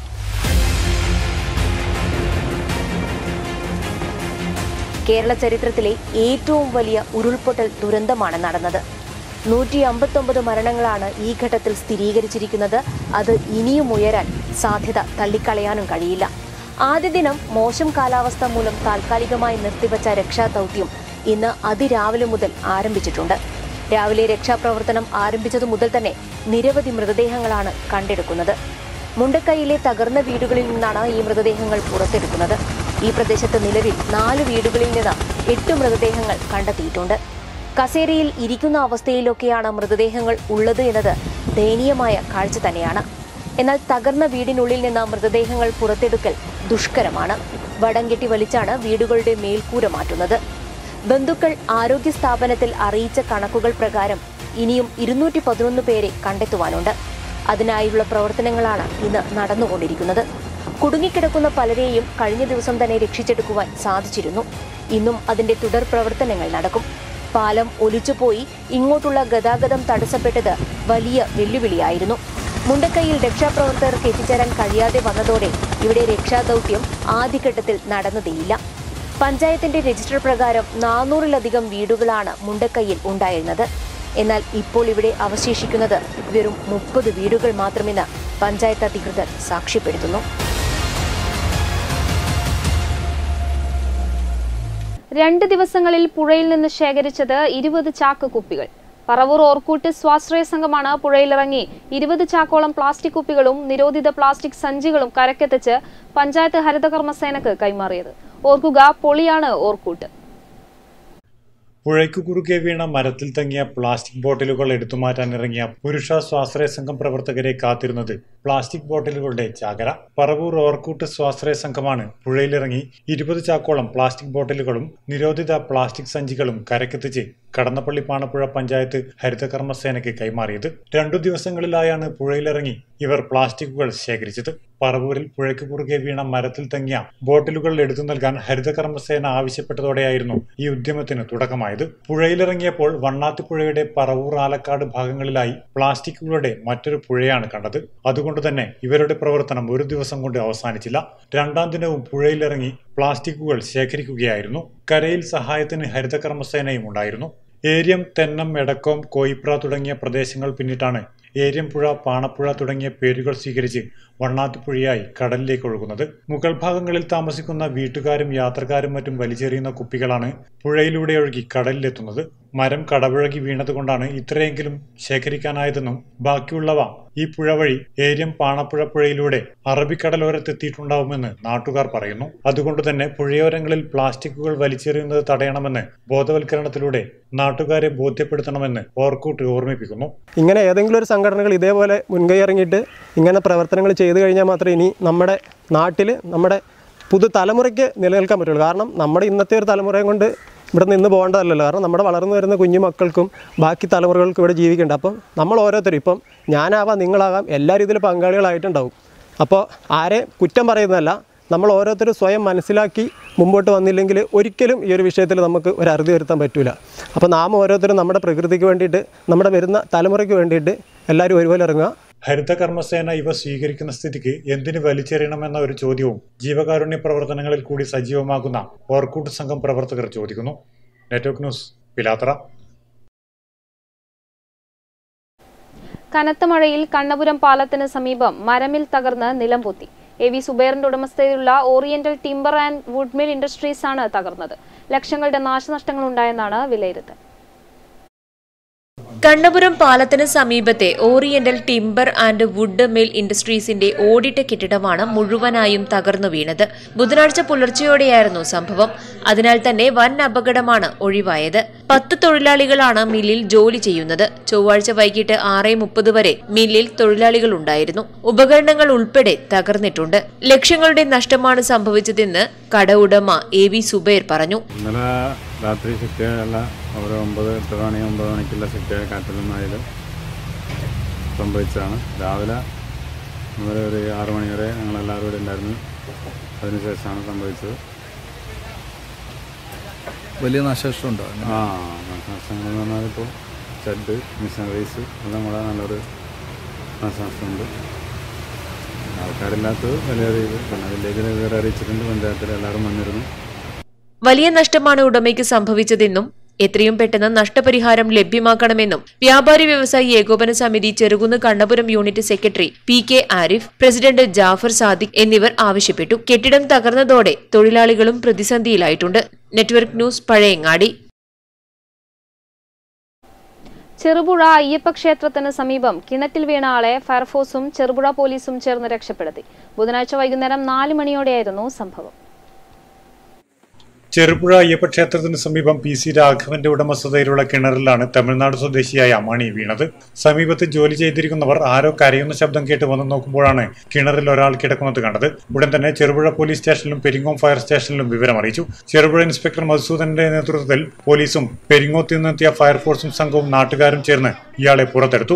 കേരള ചരിത്രത്തിലെ ഏറ്റവും വലിയ ഉരുൾപൊട്ടൽ ദുരന്തമാണ് നടന്നത്. 159 മരണങ്ങളാണ് ഈ ഘട്ടത്തിൽ സ്ഥിരീകരിച്ചിരിക്കുന്നത്. അത് ഇനിയും ഉയരാൻ സാധ്യത തള്ളിക്കളയാനും കഴിയില്ല. ആദ്യ ദിനം മോശം കാലാവസ്ഥ മൂലം താൽക്കാലികമായി നിർത്തിവച്ച രക്ഷാദൗത്യം ഇന്ന് അതിരാവിലെ മുതൽ ആരംഭിച്ചിട്ടുണ്ട്. രാവിലെ രക്ഷാപ്രവർത്തനം ആരംഭിച്ചതു മുതൽ തന്നെ നിരവധി മൃതദേഹങ്ങളാണ് കണ്ടെടുക്കുന്നത്. മുണ്ടക്കൈയിലെ തകർന്ന വീടുകളിൽ നിന്നാണ് ഈ മൃതദേഹങ്ങൾ പുറത്തെടുക്കുന്നത്. ഈ പ്രദേശത്ത് നിലവിൽ 4 വീടുകളിൽ നിന്ന് 8 മൃതദേഹങ്ങൾ കണ്ടെത്തിയിട്ടുണ്ട്. കസേരയിൽ ഇരിക്കുന്ന അവസ്ഥയിലൊക്കെയാണ് മൃതദേഹങ്ങൾ ഉള്ളത് എന്നത് ദയനീയമായ കാഴ്ച തന്നെയാണ്. എന്നാൽ തകർന്ന വീടിനുള്ളിൽ നിന്ന് മൃതദേഹങ്ങൾ പുറത്തെടുക്കൽ ദുഷ്കരമാണ്. വടം കെട്ടി വലിച്ചാണ് വീടുകളുടെ മേൽക്കൂര മാറ്റുന്നത്. ബന്ധുക്കൾ ആരോഗ്യ സ്ഥാപനത്തിൽ അറിയിച്ച കണക്കുകൾ പ്രകാരം ഇനിയും 211 പേരെ കണ്ടെത്തുവാനുണ്ട്. അതിനായുള്ള പ്രവർത്തനങ്ങളാണ് ഇന്ന് നടന്നുകൊണ്ടിരിക്കുന്നത്. കുടുങ്ങിക്കിടക്കുന്ന പലരെയും കഴിഞ്ഞ ദിവസം തന്നെ രക്ഷിച്ചെടുക്കുവാൻ സാധിച്ചിരുന്നു. ഇന്നും അതിന്റെ തുടർ പ്രവർത്തനങ്ങൾ നടക്കും. പാലം ഒലിച്ചുപോയി ഇങ്ങോട്ടുള്ള ഗതാഗതം തടസ്സപ്പെട്ടത് വലിയ വെല്ലുവിളിയായിരുന്നു. മുണ്ടക്കൈയിൽ രക്ഷാപ്രവർത്തകർക്ക് എത്തിച്ചേരാൻ കഴിയാതെ വന്നതോടെ ഇവിടെ രക്ഷാദൗത്യം ആദ്യഘട്ടത്തിൽ നടന്നതേയില്ല. പഞ്ചായത്തിന്റെ രജിസ്റ്റർ പ്രകാരം 400-ലധികം വീടുകളാണ് മുണ്ടക്കൈയിൽ ഉണ്ടായിരുന്നത്. എന്നാൽ ഇപ്പോൾ ഇവിടെ അവശേഷിക്കുന്നത് വെറും 30 വീടുകൾ മാത്രമെന്ന് പഞ്ചായത്ത് അധികൃതർ സാക്ഷ്യപ്പെടുത്തുന്നു. 2 ദിവസങ്ങളിൽ പുഴയിൽ നിന്ന് ശേഖരിച്ചത് 20 ചാക്ക് കുപ്പികൾ. പറവൂർ ഓർക്കൂട്ട് സ്വാശ്രയ സംഘമാണ് പുഴയിലിറങ്ങി 20 ചാക്കോളം പ്ലാസ്റ്റിക് കുപ്പികളും നിരോധിത പ്ലാസ്റ്റിക് സഞ്ചികളും കരക്കെത്തിച്ച് പഞ്ചായത്ത് ഹരിതകർമ്മസേനക്ക് കൈമാറിയത്. ഓർക്കുക, പൊളിയാണ് ഓർക്കൂട്ട്. പുഴയ്ക്കു കുറുകെ വീണ മരത്തിൽ തങ്ങിയ പ്ലാസ്റ്റിക് ബോട്ടിലുകൾ എടുത്തുമാറ്റാനിറങ്ങിയ പുരുഷ സ്വാശ്രയ സംഘം പ്രവർത്തകരെ കാത്തിരുന്നത് പ്ലാസ്റ്റിക് ബോട്ടിലുകളുടെ ചാകര. പറവൂർ ഓർക്കൂട്ട് സ്വാശ്രയ സംഘമാണ് പുഴയിലിറങ്ങി 20 ചാക്കോളം പ്ലാസ്റ്റിക് ബോട്ടിലുകളും നിരോധിത പ്ലാസ്റ്റിക് സഞ്ചികളും കരക്കെത്തിച്ച് കടന്നപ്പള്ളി പാണപ്പുഴ പഞ്ചായത്ത് ഹരിതകർമ്മസേനയ്ക്ക് കൈമാറിയത്. 2 ദിവസങ്ങളിലായാണ് പുഴയിലിറങ്ങി ഇവർ പ്ലാസ്റ്റിക്കുകൾ ശേഖരിച്ചത്. പറവൂരിൽ പുഴയ്ക്ക് കുറുകെ വീണ മരത്തിൽ തങ്ങിയ ബോട്ടിലുകൾ എടുത്തു നൽകാൻ ഹരിതകർമ്മസേന ആവശ്യപ്പെട്ടതോടെയായിരുന്നു ഈ ഉദ്യമത്തിന് തുടക്കമായത്. പുഴയിലിറങ്ങിയപ്പോൾ വണ്ണാത്തിപ്പുഴയുടെ പറവൂർ ആലക്കാട് ഭാഗങ്ങളിലായി പ്ലാസ്റ്റിക്കുകളുടെ മറ്റൊരു പുഴയാണ് കണ്ടത്. അതുകൊണ്ട് തന്നെ ഇവരുടെ പ്രവർത്തനം ഒരു ദിവസം കൊണ്ട് അവസാനിച്ചില്ല. 2ാം ദിനവും പുഴയിലിറങ്ങി പ്ലാസ്റ്റിക്കുകൾ ശേഖരിക്കുകയായിരുന്നു. കരയിൽ സഹായത്തിന് ഹരിതകർമ്മസേനയും ഉണ്ടായിരുന്നു. ഏര്യം, തെന്നം, എടക്കോം, കോയിപ്ര തുടങ്ങിയ പ്രദേശങ്ങൾ പിന്നിട്ടാണ് ഏര്യം പുഴ, പാണപ്പുഴ തുടങ്ങിയ പേരുകൾ സ്വീകരിച്ച് വണ്ണാത്തിപ്പുഴയായി കടലിലേക്ക് ഒഴുകുന്നത്. മുകൾ ഭാഗങ്ങളിൽ താമസിക്കുന്ന വീട്ടുകാരും യാത്രക്കാരും മറ്റും വലിച്ചെറിയുന്ന കുപ്പികളാണ് പുഴയിലൂടെ ഒഴുകി കടലിലെത്തുന്നത്. മരം കടപുഴകി വീണതുകൊണ്ടാണ് ഇത്രയെങ്കിലും ശേഖരിക്കാനായതെന്നും ബാക്കിയുള്ളവ ഈ പുഴ വഴി ഏര്യം, പാണപ്പുഴ പുഴയിലൂടെ അറബിക്കടലോരത്തെത്തിയിട്ടുണ്ടാവുമെന്ന് നാട്ടുകാർ പറയുന്നു. അതുകൊണ്ട് തന്നെ പുഴയോരങ്ങളിൽ പ്ലാസ്റ്റിക്കുകൾ വലിച്ചെറിയുന്നത് തടയണമെന്ന് ബോധവൽക്കരണത്തിലൂടെ നാട്ടുകാരെ ബോധ്യപ്പെടുത്തണമെന്ന് ഓർക്കൂട്ട് ഓർമ്മിപ്പിക്കുന്നു. ഇങ്ങനെ ഏതെങ്കിലും ഒരു സംഘടനകൾ ഇതേപോലെ മുൻകൈ ഇറങ്ങിയിട്ട് ഇങ്ങനെ പ്രവർത്തനങ്ങൾ ചെയ്തു കഴിഞ്ഞാൽ മാത്രമേ ഇനി നമ്മുടെ നാട്ടിൽ നമ്മുടെ പുതുതലമുറയ്ക്ക് നിലനിൽക്കാൻ പറ്റുള്ളൂ. കാരണം നമ്മുടെ ഇന്നത്തെ ഒരു തലമുറയും കൊണ്ട് ഇവിടെ നിന്ന് പോകേണ്ടതല്ലല്ലോ. കാരണം നമ്മുടെ വളർന്നു വരുന്ന കുഞ്ഞു മക്കൾക്കും ബാക്കി തലമുറകൾക്കും ഇവിടെ ജീവിക്കേണ്ട. അപ്പം നമ്മൾ ഓരോരുത്തരും, ഇപ്പം ഞാനാവാം, നിങ്ങളാകാം, എല്ലാവരും ഇതിൽ പങ്കാളികളായിട്ടുണ്ടാവും. അപ്പോൾ ആരെ കുറ്റം പറയുന്നതല്ല, നമ്മൾ ഓരോരുത്തരും സ്വയം മനസ്സിലാക്കി മുമ്പോട്ട് വന്നില്ലെങ്കിൽ ഒരിക്കലും ഈ ഒരു വിഷയത്തിൽ നമുക്ക് ഒരു അറുതി വരുത്താൻ പറ്റില്ല. അപ്പോൾ നാം ഓരോരുത്തരും നമ്മുടെ പ്രകൃതിക്ക് വേണ്ടിയിട്ട്, നമ്മുടെ വരുന്ന തലമുറയ്ക്ക് വേണ്ടിയിട്ട് എല്ലാവരും ഒരുപോലെ ഇറങ്ങുക. ഹരിതകർമ്മസേന ഇവ സ്വീകരിക്കുന്ന സ്ഥിതിക്ക് എന്തിന് വലിച്ചെറിയണമെന്ന ഒരു ചോദ്യവും ജീവകാരുണ്യ പ്രവർത്തനങ്ങളിൽ കൂടി സജീവമാകുന്ന ഓർക്കൂട്ട് സംഘം പ്രവർത്തകർ ചോദിക്കുന്നു. Network news, Pilathara. കനത്ത മഴയിൽ കണ്ണപുരം പാലത്തിന് സമീപം മരമിൽ തകർന്ന് നിലംപൊത്തി. AV സുബൈറിന്റെ ഉടമസ്ഥതയിലുള്ള oriental timber and wood mill industries ആണ് തകർന്നത്. ലക്ഷങ്ങളുടെ നാശനഷ്ടങ്ങൾ ഉണ്ടായെന്നാണ് വിലയിരുത്തൽ. കണ്ണപുരം പാലത്തിന് സമീപത്തെ oriental timber and wood mill ഇൻഡസ്ട്രീസിന്റെ ഓടിട്ട കെട്ടിടമാണ് മുഴുവനായും തകർന്നു വീണത്. ബുധനാഴ്ച പുലർച്ചെയോടെയായിരുന്നു സംഭവം. അതിനാൽ തന്നെ വൻ അപകടമാണ് ഒഴിവായത്. 10 തൊഴിലാളികളാണ് മില്ലിൽ ജോലി ചെയ്യുന്നത്. ചൊവ്വാഴ്ച വൈകിട്ട് 6:30 വരെ മില്ലിൽ തൊഴിലാളികൾ ഉണ്ടായിരുന്നു. ഉപകരണങ്ങൾ ഉൾപ്പെടെ തകർന്നിട്ടുണ്ട്. ലക്ഷങ്ങളുടെ നഷ്ടമാണ് സംഭവിച്ചതെന്ന് കട ഉടമ AV സുബൈർ പറഞ്ഞു. രാത്രി ഷിഫ്റ്റുകളല്ല, ഒരു 8 മണിക്കുള്ള ഷിഫ്റ്റ് കാറ്റിലും മഴയിലും സംഭവിച്ചതാണ്. രാവിലെ മുതൽ ഒരു 6 മണി വരെ ഞങ്ങളെല്ലാവരും ഇവിടെ ഉണ്ടായിരുന്നു. അതിനുശേഷമാണ് സംഭവിച്ചത്. വലിയ നാശനഷ്ടമുണ്ടോ? നാശനഷ്ടങ്ങളെന്ന് പറഞ്ഞാൽ ഇപ്പോൾ ഷെഡ്, മിഷനറീസ് എല്ലാം കൂടെ നല്ലൊരു നാശനഷ്ടമുണ്ട്. ആൾക്കാരില്ലാത്തത് വലിയ രീതിയിൽ പിന്നെ വില്ലേജിൽ വേറെ അറിയിച്ചിട്ടുണ്ട്. പഞ്ചായത്തിൽ എല്ലാവരും വന്നിരുന്നു. വലിയ നഷ്ടമാണ് ഉടമയ്ക്ക് സംഭവിച്ചതെന്നും എത്രയും പെട്ടെന്ന് നഷ്ടപരിഹാരം ലഭ്യമാക്കണമെന്നും വ്യാപാരി വ്യവസായി ഏകോപന സമിതി Cherukunnu Kannapuram unit secretary PK ആരിഫ്, പ്രസിഡന്റ് ജാഫർ സാദിഖ് എന്നിവർ ആവശ്യപ്പെട്ടു. കെട്ടിടം തകർന്നതോടെ തൊഴിലാളികളും പ്രതിസന്ധിയിലായിട്ടുണ്ട്. Network news, Pazhayangadi. ചെറുപുഴ അയ്യപ്പ ക്ഷേത്രത്തിന് സമീപം കിണറ്റിൽ വീണ ആളെ ഫയർഫോഴ്സും ചെറുപുഴ പോലീസും ചേർന്ന് രക്ഷപ്പെടുത്തി. ബുധനാഴ്ച വൈകുന്നേരം 4 മണിയോടെയായിരുന്നു സംഭവം. ചെറുപുഴ അയ്യപ്പ ക്ഷേത്രത്തിന് സമീപം PC രാഘവന്റെ ഉടമസ്ഥതയിലുള്ള കിണറിലാണ് തമിഴ്നാട് സ്വദേശിയായ മണി വീണത്. സമീപത്ത് ജോലി ചെയ്തിരിക്കുന്നവർ ആരോ കരയുന്ന ശബ്ദം കേട്ട് വന്നു നോക്കുമ്പോഴാണ് കിണറിൽ ഒരാൾ കിടക്കുന്നത് കണ്ടത്. ഉടൻ തന്നെ ചെറുപുഴ പോലീസ് സ്റ്റേഷനിലും പെരിങ്ങോം ഫയർ സ്റ്റേഷനിലും വിവരം അറിയിച്ചു. ചെറുപുഴ ഇൻസ്പെക്ടർ മധുസൂദന്റെ നേതൃത്വത്തിൽ പോലീസും പെരിങ്ങോത്തിൽ നിന്നെത്തിയ ഫയർഫോഴ്സും സംഘവും നാട്ടുകാരും ചേർന്ന് ഇയാളെ പുറത്തെടുത്തു.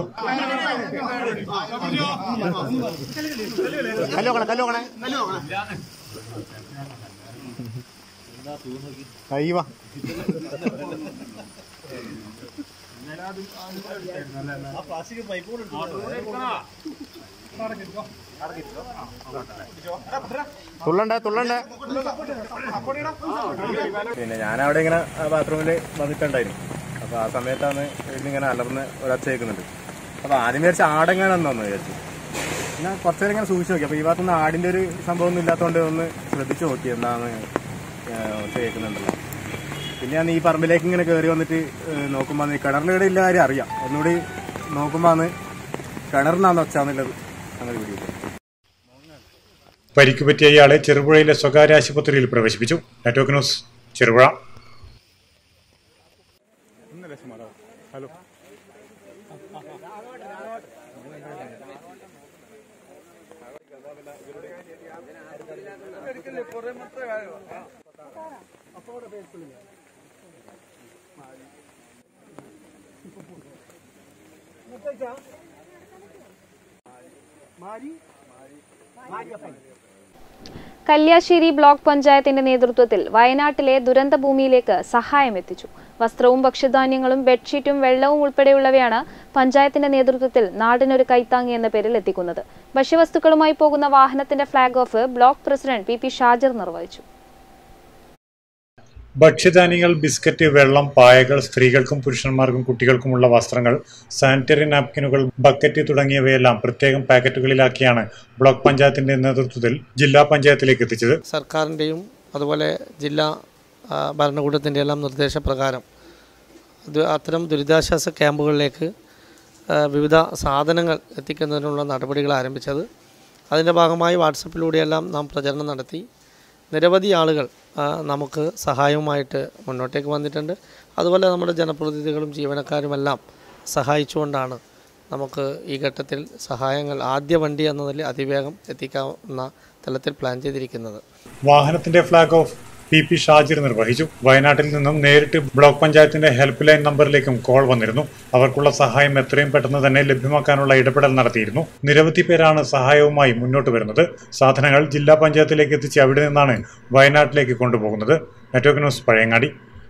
പിന്നെ ഞാനവിടെ ഇങ്ങനെ ബാത്റൂമിൽ വന്നിട്ടുണ്ടായിരുന്നു. അപ്പോൾ ആ സമയത്താണ് ഇങ്ങനെ അലർന്ന് ഒരച്ച കേൾക്കുന്നുണ്ട്. അപ്പോൾ ആദ്യം വിചാരിച്ച ആടെങ്ങാണെന്ന് തോന്നുന്നു വിചാരിച്ചു. പിന്നെ കുറച്ച് നേരം ഇങ്ങനെ സൂക്ഷിച്ച് നോക്കി. അപ്പോൾ ഈ ഭാഗത്തുനിന്ന് ആടിൻ്റെ ഒരു സംഭവമൊന്നും ഇല്ലാത്തതുകൊണ്ട് ഒന്ന് ശ്രദ്ധിച്ച് നോക്കി എന്താണ് ഒച്ച കേൾക്കുന്നുണ്ടല്ലോ. പിന്നെ ഞാൻ ഈ പറമ്പിലേക്ക് ഇങ്ങനെ കയറി വന്നിട്ട് നോക്കുമ്പോൾ കിണറിലൂടെ ഇല്ല കാര്യം അറിയാം. ഒന്നുകൂടി നോക്കുമ്പോൾ കിണറിനാന്ന് ഒച്ചാന്നുള്ളത് അങ്ങനെ പിടിക്കും. പരിക്കുപറ്റിയ ഇയാളെ ചെറുപുഴയിലെ സ്വകാര്യ ആശുപത്രിയിൽ പ്രവേശിപ്പിച്ചു. Network news, Cherupuzha. Kalliasseri block പഞ്ചായത്തിന്റെ നേതൃത്വത്തിൽ വയനാട്ടിലെ ദുരന്തഭൂമിയിലേക്ക് സഹായം എത്തിച്ചു. വസ്ത്രവും ഭക്ഷ്യധാന്യങ്ങളും ബെഡ്ഷീറ്റും വെള്ളവും ഉൾപ്പെടെയുള്ളവയാണ് പഞ്ചായത്തിന്റെ നേതൃത്വത്തിൽ നാടിനൊരു കൈത്താങ്ങി എന്ന പേരിൽ എത്തിക്കുന്നത്. ഭക്ഷ്യവസ്തുക്കളുമായി പോകുന്ന വാഹനത്തിന്റെ flag off block president P Shajir നിർവഹിച്ചു. ഭക്ഷ്യധാന്യങ്ങൾ, ബിസ്ക്കറ്റ്, വെള്ളം, പായകൾ, സ്ത്രീകൾക്കും പുരുഷന്മാർക്കും കുട്ടികൾക്കുമുള്ള വസ്ത്രങ്ങൾ, സാനിറ്ററി നാപ്കിനുകൾ, ബക്കറ്റ് തുടങ്ങിയവയെല്ലാം പ്രത്യേകം പാക്കറ്റുകളിലാക്കിയാണ് ബ്ലോക്ക് പഞ്ചായത്തിന്റെ നേതൃത്വത്തിൽ ജില്ലാ പഞ്ചായത്തിലേക്ക് എത്തിച്ചത്. സർക്കാരിൻ്റെയും അതുപോലെ ജില്ലാ ഭരണകൂടത്തിൻ്റെ എല്ലാം നിർദ്ദേശപ്രകാരം അത്തരം ദുരിതാശ്വാസ ക്യാമ്പുകളിലേക്ക് വിവിധ സാധനങ്ങൾ എത്തിക്കുന്നതിനുള്ള നടപടികൾ ആരംഭിച്ചത്. അതിൻ്റെ ഭാഗമായി വാട്സപ്പിലൂടെയെല്ലാം നാം പ്രചരണം നടത്തി. നിരവധി ആളുകൾ നമുക്ക് സഹായവുമായിട്ട് മുന്നോട്ടേക്ക് വന്നിട്ടുണ്ട്. അതുപോലെ നമ്മുടെ ജനപ്രതിനിധികളും ജീവനക്കാരുമെല്ലാം സഹായിച്ചുകൊണ്ടാണ് നമുക്ക് ഈ ഘട്ടത്തിൽ സഹായങ്ങൾ ആദ്യ വണ്ടി എന്നതിൽ അതിവേഗം എത്തിക്കാവുന്ന തലത്തിൽ പ്ലാൻ ചെയ്തിരിക്കുന്നത്. വാഹനത്തിന്റെ ഫ്ളാഗ് ഓഫ് പി ഷാജിർ നിർവഹിച്ചു. വയനാട്ടിൽ നിന്നും നേരിട്ട് ബ്ലോക്ക് പഞ്ചായത്തിന്റെ ഹെൽപ്പ് ലൈൻ നമ്പറിലേക്കും കോൾ വന്നിരുന്നു. അവർക്കുള്ള സഹായം എത്രയും പെട്ടെന്ന് തന്നെ ലഭ്യമാക്കാനുള്ള ഇടപെടൽ നടത്തിയിരുന്നു. നിരവധി പേരാണ് സഹായവുമായി മുന്നോട്ട് വരുന്നത്. സാധനങ്ങൾ ജില്ലാ പഞ്ചായത്തിലേക്ക് എത്തിച്ച് അവിടെ നിന്നാണ് വയനാട്ടിലേക്ക് കൊണ്ടുപോകുന്നത്. Network news, Pazhayangadi.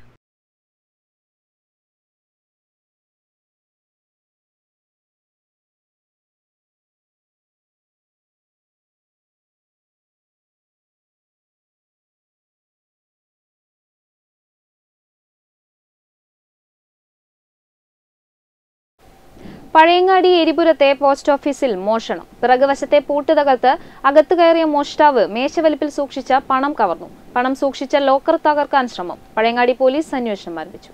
പഴയങ്ങാടി എരിപുരത്തെ പോസ്റ്റ് ഓഫീസിൽ മോഷണം. പിറകുവശത്തെ പൂട്ട് തകർത്ത് അകത്തു കയറിയ മോഷ്ടാവ് മേശവലിപ്പിൽ സൂക്ഷിച്ച പണം കവർന്നു. പണം സൂക്ഷിച്ച ലോക്കർ തകർക്കാൻ ശ്രമം. പഴയങ്ങാടി പോലീസ് അന്വേഷണം ആരംഭിച്ചു.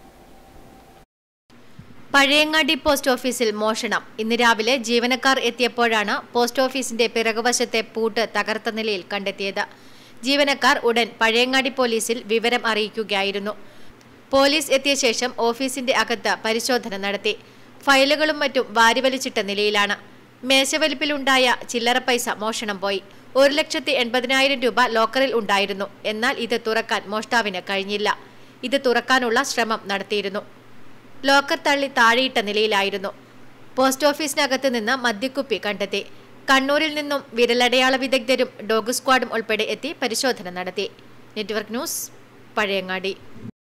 പഴയങ്ങാടി പോസ്റ്റ് ഓഫീസിൽ മോഷണം. ഇന്ന് രാവിലെ ജീവനക്കാർ എത്തിയപ്പോഴാണ് പോസ്റ്റ് ഓഫീസിന്റെ പിറകുവശത്തെ പൂട്ട് തകർത്ത നിലയിൽ കണ്ടെത്തിയത്. ജീവനക്കാർ ഉടൻ പഴയങ്ങാടി പോലീസിൽ വിവരം അറിയിക്കുകയായിരുന്നു. പോലീസ് എത്തിയ ശേഷം ഓഫീസിന്റെ അകത്ത് പരിശോധന നടത്തി. ഫയലുകളും മറ്റും വാരിവലിച്ചിട്ട നിലയിലാണ്. മേശവലിപ്പിലുണ്ടായ ചില്ലറ പൈസ മോഷണം പോയി. 1,80,000 രൂപ ലോക്കറിൽ ഉണ്ടായിരുന്നു. എന്നാൽ ഇത് തുറക്കാൻ മോഷ്ടാവിന് കഴിഞ്ഞില്ല. ഇത് തുറക്കാനുള്ള ശ്രമം നടത്തിയിരുന്നു. ലോക്കർ തള്ളി താഴെയിട്ട നിലയിലായിരുന്നു. പോസ്റ്റ് ഓഫീസിനകത്ത് നിന്ന് മദ്യക്കുപ്പി കണ്ടെത്തി. കണ്ണൂരിൽ നിന്നും വിരലടയാള വിദഗ്ധരും ഡോഗ് സ്ക്വാഡും ഉൾപ്പെടെ എത്തി പരിശോധന നടത്തി. Network news, Pazhayangadi.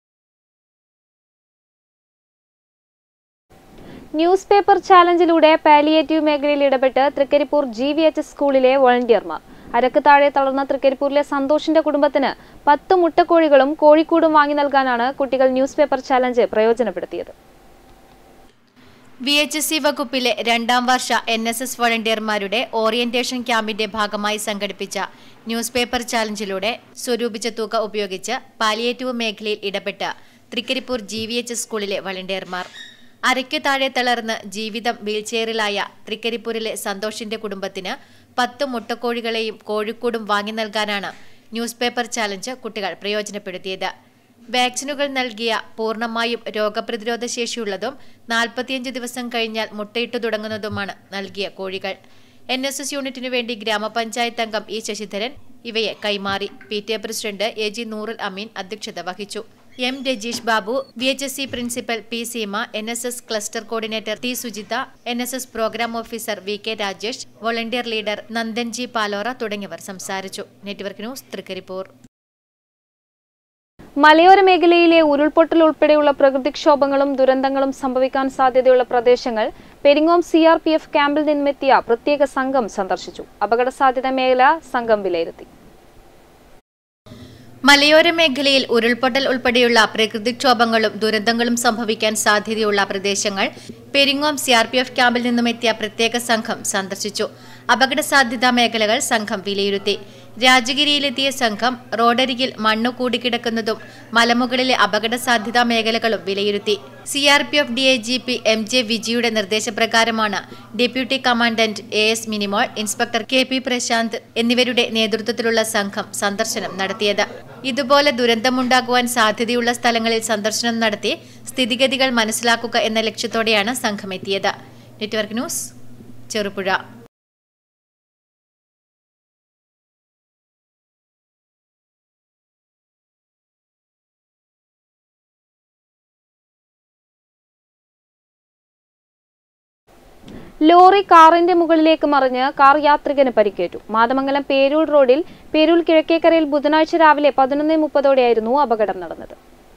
News paper ചാലഞ്ചിലൂടെ പാലിയേറ്റീവ് മേഖലയിൽ ഇടപെട്ട് തൃക്കരിപ്പൂർ GVH സ്കൂളിലെ വോളണ്ടിയർമാർ. അരക്ക് താഴെ തളർന്ന തൃക്കരിപ്പൂരിലെ സന്തോഷിന്റെ കുടുംബത്തിന് 10 മുട്ടക്കോഴികളും കോഴിക്കൂടും വാങ്ങി നൽകാനാണ് കുട്ടികൾ ന്യൂസ് പേപ്പർ ചാലഞ്ച് പ്രയോജനപ്പെടുത്തിയത്. VHSC വകുപ്പിലെ 2ാം വർഷ NSS വോളണ്ടിയർമാരുടെ ഓറിയന്റേഷൻ ക്യാമ്പിന്റെ ഭാഗമായി സംഘടിപ്പിച്ച ന്യൂസ് പേപ്പർ ചാലഞ്ചിലൂടെ സ്വരൂപിച്ച തുക ഉപയോഗിച്ച് പാലിയേറ്റീവ് മേഖലയിൽ ഇടപെട്ട് തൃക്കരിപ്പൂർ GVH സ്കൂളിലെ വോളണ്ടിയർമാർ. അരയ്ക്ക് താഴെ തളർന്ന് ജീവിതം വീൽചെയറിലായ തൃക്കരിപ്പൂരിലെ സന്തോഷിന്റെ കുടുംബത്തിന് 10 മുട്ടക്കോഴികളെയും കോഴിക്കൂടും വാങ്ങി നൽകാനാണ് ന്യൂസ് പേപ്പർ ചാലഞ്ച് കുട്ടികൾ പ്രയോജനപ്പെടുത്തിയത്. വാക്സിനുകൾ നൽകിയ, പൂർണ്ണമായും രോഗപ്രതിരോധ ശേഷിയുള്ളതും 45 ദിവസം കഴിഞ്ഞാൽ മുട്ടയിട്ടു തുടങ്ങുന്നതുമാണ് നൽകിയ കോഴികൾ. NSS യൂണിറ്റിനു വേണ്ടി ഗ്രാമപഞ്ചായത്ത് അംഗം E ശശിധരൻ ഇവയെ കൈമാറി. PTA പ്രസിഡന്റ് AG നൂറുൽ അമീൻ അധ്യക്ഷത വഹിച്ചു. M Rajeesh Babu, VHSC principal P Seema, NSS cluster coordinator T Sujitha, NSS programme officer VK Rajesh, volunteer leader Nandanji Palora തുടങ്ങിയവർ സംസാരിച്ചു. Network news, Trikaripur. മലയോര മേഖലയിലെ ഉരുൾപൊട്ടൽ ഉൾപ്പെടെയുള്ള പ്രകൃതിക്ഷോഭങ്ങളും ദുരന്തങ്ങളും സംഭവിക്കാൻ സാധ്യതയുള്ള പ്രദേശങ്ങൾ പെരിങ്ങോം CRPF ക്യാമ്പിൽ നിന്നുമെത്തിയ പ്രത്യേക സംഘം സന്ദർശിച്ചു. അപകട സാധ്യത മേഖല സംഘം വിലയിരുത്തി. മലയോര മേഖലയിൽ ഉരുൾപൊട്ടൽ ഉൾപ്പെടെയുള്ള പ്രകൃതിക്ഷോഭങ്ങളും ദുരന്തങ്ങളും സംഭവിക്കാൻ സാധ്യതയുള്ള പ്രദേശങ്ങൾ പെരിങ്ങോം CRPF ക്യാമ്പിൽ നിന്നുമെത്തിയ പ്രത്യേക സംഘം സന്ദർശിച്ചു. അപകട സാധ്യതാ മേഖലകൾ സംഘം വിലയിരുത്തി. രാജഗിരിയിലെത്തിയ സംഘം റോഡരികിൽ മണ്ണ് കൂടിക്കിടക്കുന്നതും മലമുകളിലെ അപകട സാധ്യതാ മേഖലകളും വിലയിരുത്തി. CRPF DIGP MJ വിജിയുടെ നിർദ്ദേശപ്രകാരമാണ് deputy commandant AS Minimol, inspector KP Prashanth എന്നിവരുടെ നേതൃത്വത്തിലുള്ള സംഘം സന്ദർശനം നടത്തിയത്. ഇതുപോലെ ദുരന്തമുണ്ടാകുവാൻ സാധ്യതയുള്ള സ്ഥലങ്ങളിൽ സന്ദർശനം നടത്തി സ്ഥിതിഗതികൾ മനസ്സിലാക്കുക എന്ന ലക്ഷ്യത്തോടെയാണ് സംഘം എത്തിയത്. Network news, Cherupuzha. ലോറി കാറിന്റെ മുകളിലേക്ക് മറിഞ്ഞ് കാർ യാത്രികന് പരിക്കേറ്റു. മാതമംഗലം പേരൂർ റോഡിൽ പേരൂർ കിഴക്കേക്കരയിൽ ബുധനാഴ്ച രാവിലെ 11:30 അപകടം നടന്നത്.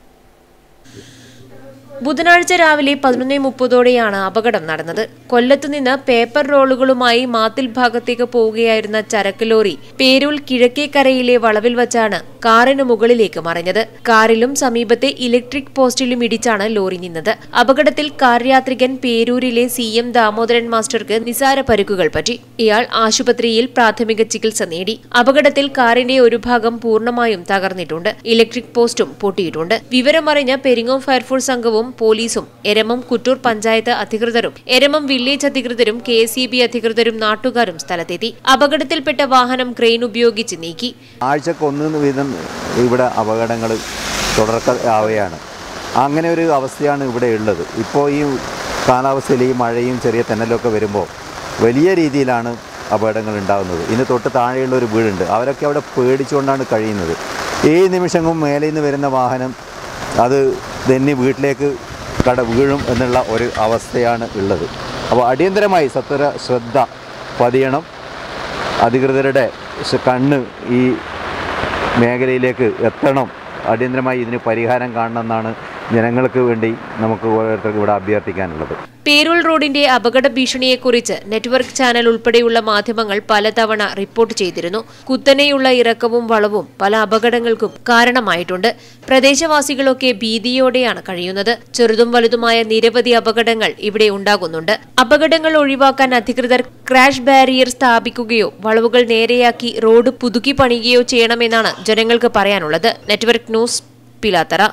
ബുധനാഴ്ച രാവിലെ 11:30 അപകടം നടന്നത്. കൊല്ലത്തു നിന്ന് പേപ്പർ റോളുകളുമായി മാത്തിൽ ഭാഗത്തേക്ക് പോവുകയായിരുന്ന ചരക്ക് ലോറി പേരൂർ കിഴക്കേക്കരയിലെ വളവിൽ വച്ചാണ് കാറിന് മുകളിലേക്ക് മറിഞ്ഞത്. കാറിലും സമീപത്തെ ഇലക്ട്രിക് പോസ്റ്റിലും ഇടിച്ചാണ് ലോറി നിന്നത്. അപകടത്തിൽ കാർ യാത്രികൻ പേരൂരിലെ CM ദാമോദരൻ മാസ്റ്റർക്ക് നിസാര പരിക്കുകൾ പറ്റി. ഇയാൾ ആശുപത്രിയിൽ പ്രാഥമിക ചികിത്സ നേടി. അപകടത്തിൽ കാറിന്റെ ഒരു ഭാഗം പൂർണ്ണമായും തകർന്നിട്ടുണ്ട്. ഇലക്ട്രിക് പോസ്റ്റും പൊട്ടിയിട്ടുണ്ട്. വിവരമറിഞ്ഞ പെരിങ്ങോം ഫയർഫോഴ്സ് സംഘവും പോലീസും എരമം കുറ്റൂർ പഞ്ചായത്ത് അധികൃതരും എരമം വില്ലേജ് അധികൃതരും KSEB അധികൃതരും നാട്ടുകാരും സ്ഥലത്തെത്തി. അപകടത്തിൽപ്പെട്ട വാഹനം ക്രെയിൻ ഉപയോഗിച്ച് നീക്കി. ആഴ്ചക്കൊന്നു വീതം ഇവിടെ അപകടങ്ങൾ തുടർക്കയാവുകയാണ്. അങ്ങനെ ഒരു അവസ്ഥയാണ് ഇവിടെ ഉള്ളത്. ഇപ്പോൾ ഈ കാലാവസ്ഥയിൽ ഈ മഴയും ചെറിയ തെന്നലൊക്കെ വരുമ്പോൾ വലിയ രീതിയിലാണ് അപകടങ്ങൾ ഉണ്ടാകുന്നത്. ഇതിന് തൊട്ട് താഴെയുള്ള ഒരു വീടുണ്ട്, അവരൊക്കെ അവിടെ പേടിച്ചുകൊണ്ടാണ് കഴിയുന്നത്. ഈ നിമിഷവും മേലെ നിന്ന് വരുന്ന വാഹനം അത് തന്നെ വീട്ടിലേക്ക് വീഴും എന്നുള്ള ഒരു അവസ്ഥയാണ് ഉള്ളത്. അപ്പോൾ അടിയന്തരമായി ശ്രദ്ധ പതിയണം. അധികൃതരുടെ കണ്ണ് ഈ മേഖലയിലേക്ക് എത്തണം. അടിയന്തരമായി ഇതിന് പരിഹാരം കാണണമെന്നാണ് ജനങ്ങൾക്ക് വേണ്ടി നമുക്ക് ഓരോരുത്തർക്കും ഇവിടെ അഭ്യർത്ഥിക്കാനുള്ളത്. പേരൂർ റോഡിന്റെ അപകട ഭീഷണിയെക്കുറിച്ച് നെറ്റ്വർക്ക് ചാനൽ ഉൾപ്പെടെയുള്ള മാധ്യമങ്ങൾ പലതവണ റിപ്പോർട്ട് ചെയ്തിരുന്നു. കുത്തനെയുള്ള ഇറക്കവും വളവും പല അപകടങ്ങൾക്കും കാരണമായിട്ടുണ്ട്. പ്രദേശവാസികളൊക്കെ ഭീതിയോടെയാണ് കഴിയുന്നത്. ചെറുതും വലുതുമായ നിരവധി അപകടങ്ങൾ ഇവിടെ ഉണ്ടാകുന്നുണ്ട്. അപകടങ്ങൾ ഒഴിവാക്കാൻ അധികൃതർ ക്രാഷ് ബാരിയർ സ്ഥാപിക്കുകയോ വളവുകൾ നേരെയാക്കി റോഡ് പുതുക്കി പണിയുകയോ ചെയ്യണമെന്നാണ് ജനങ്ങൾക്ക് പറയാനുള്ളത്. Network news, Pilathara.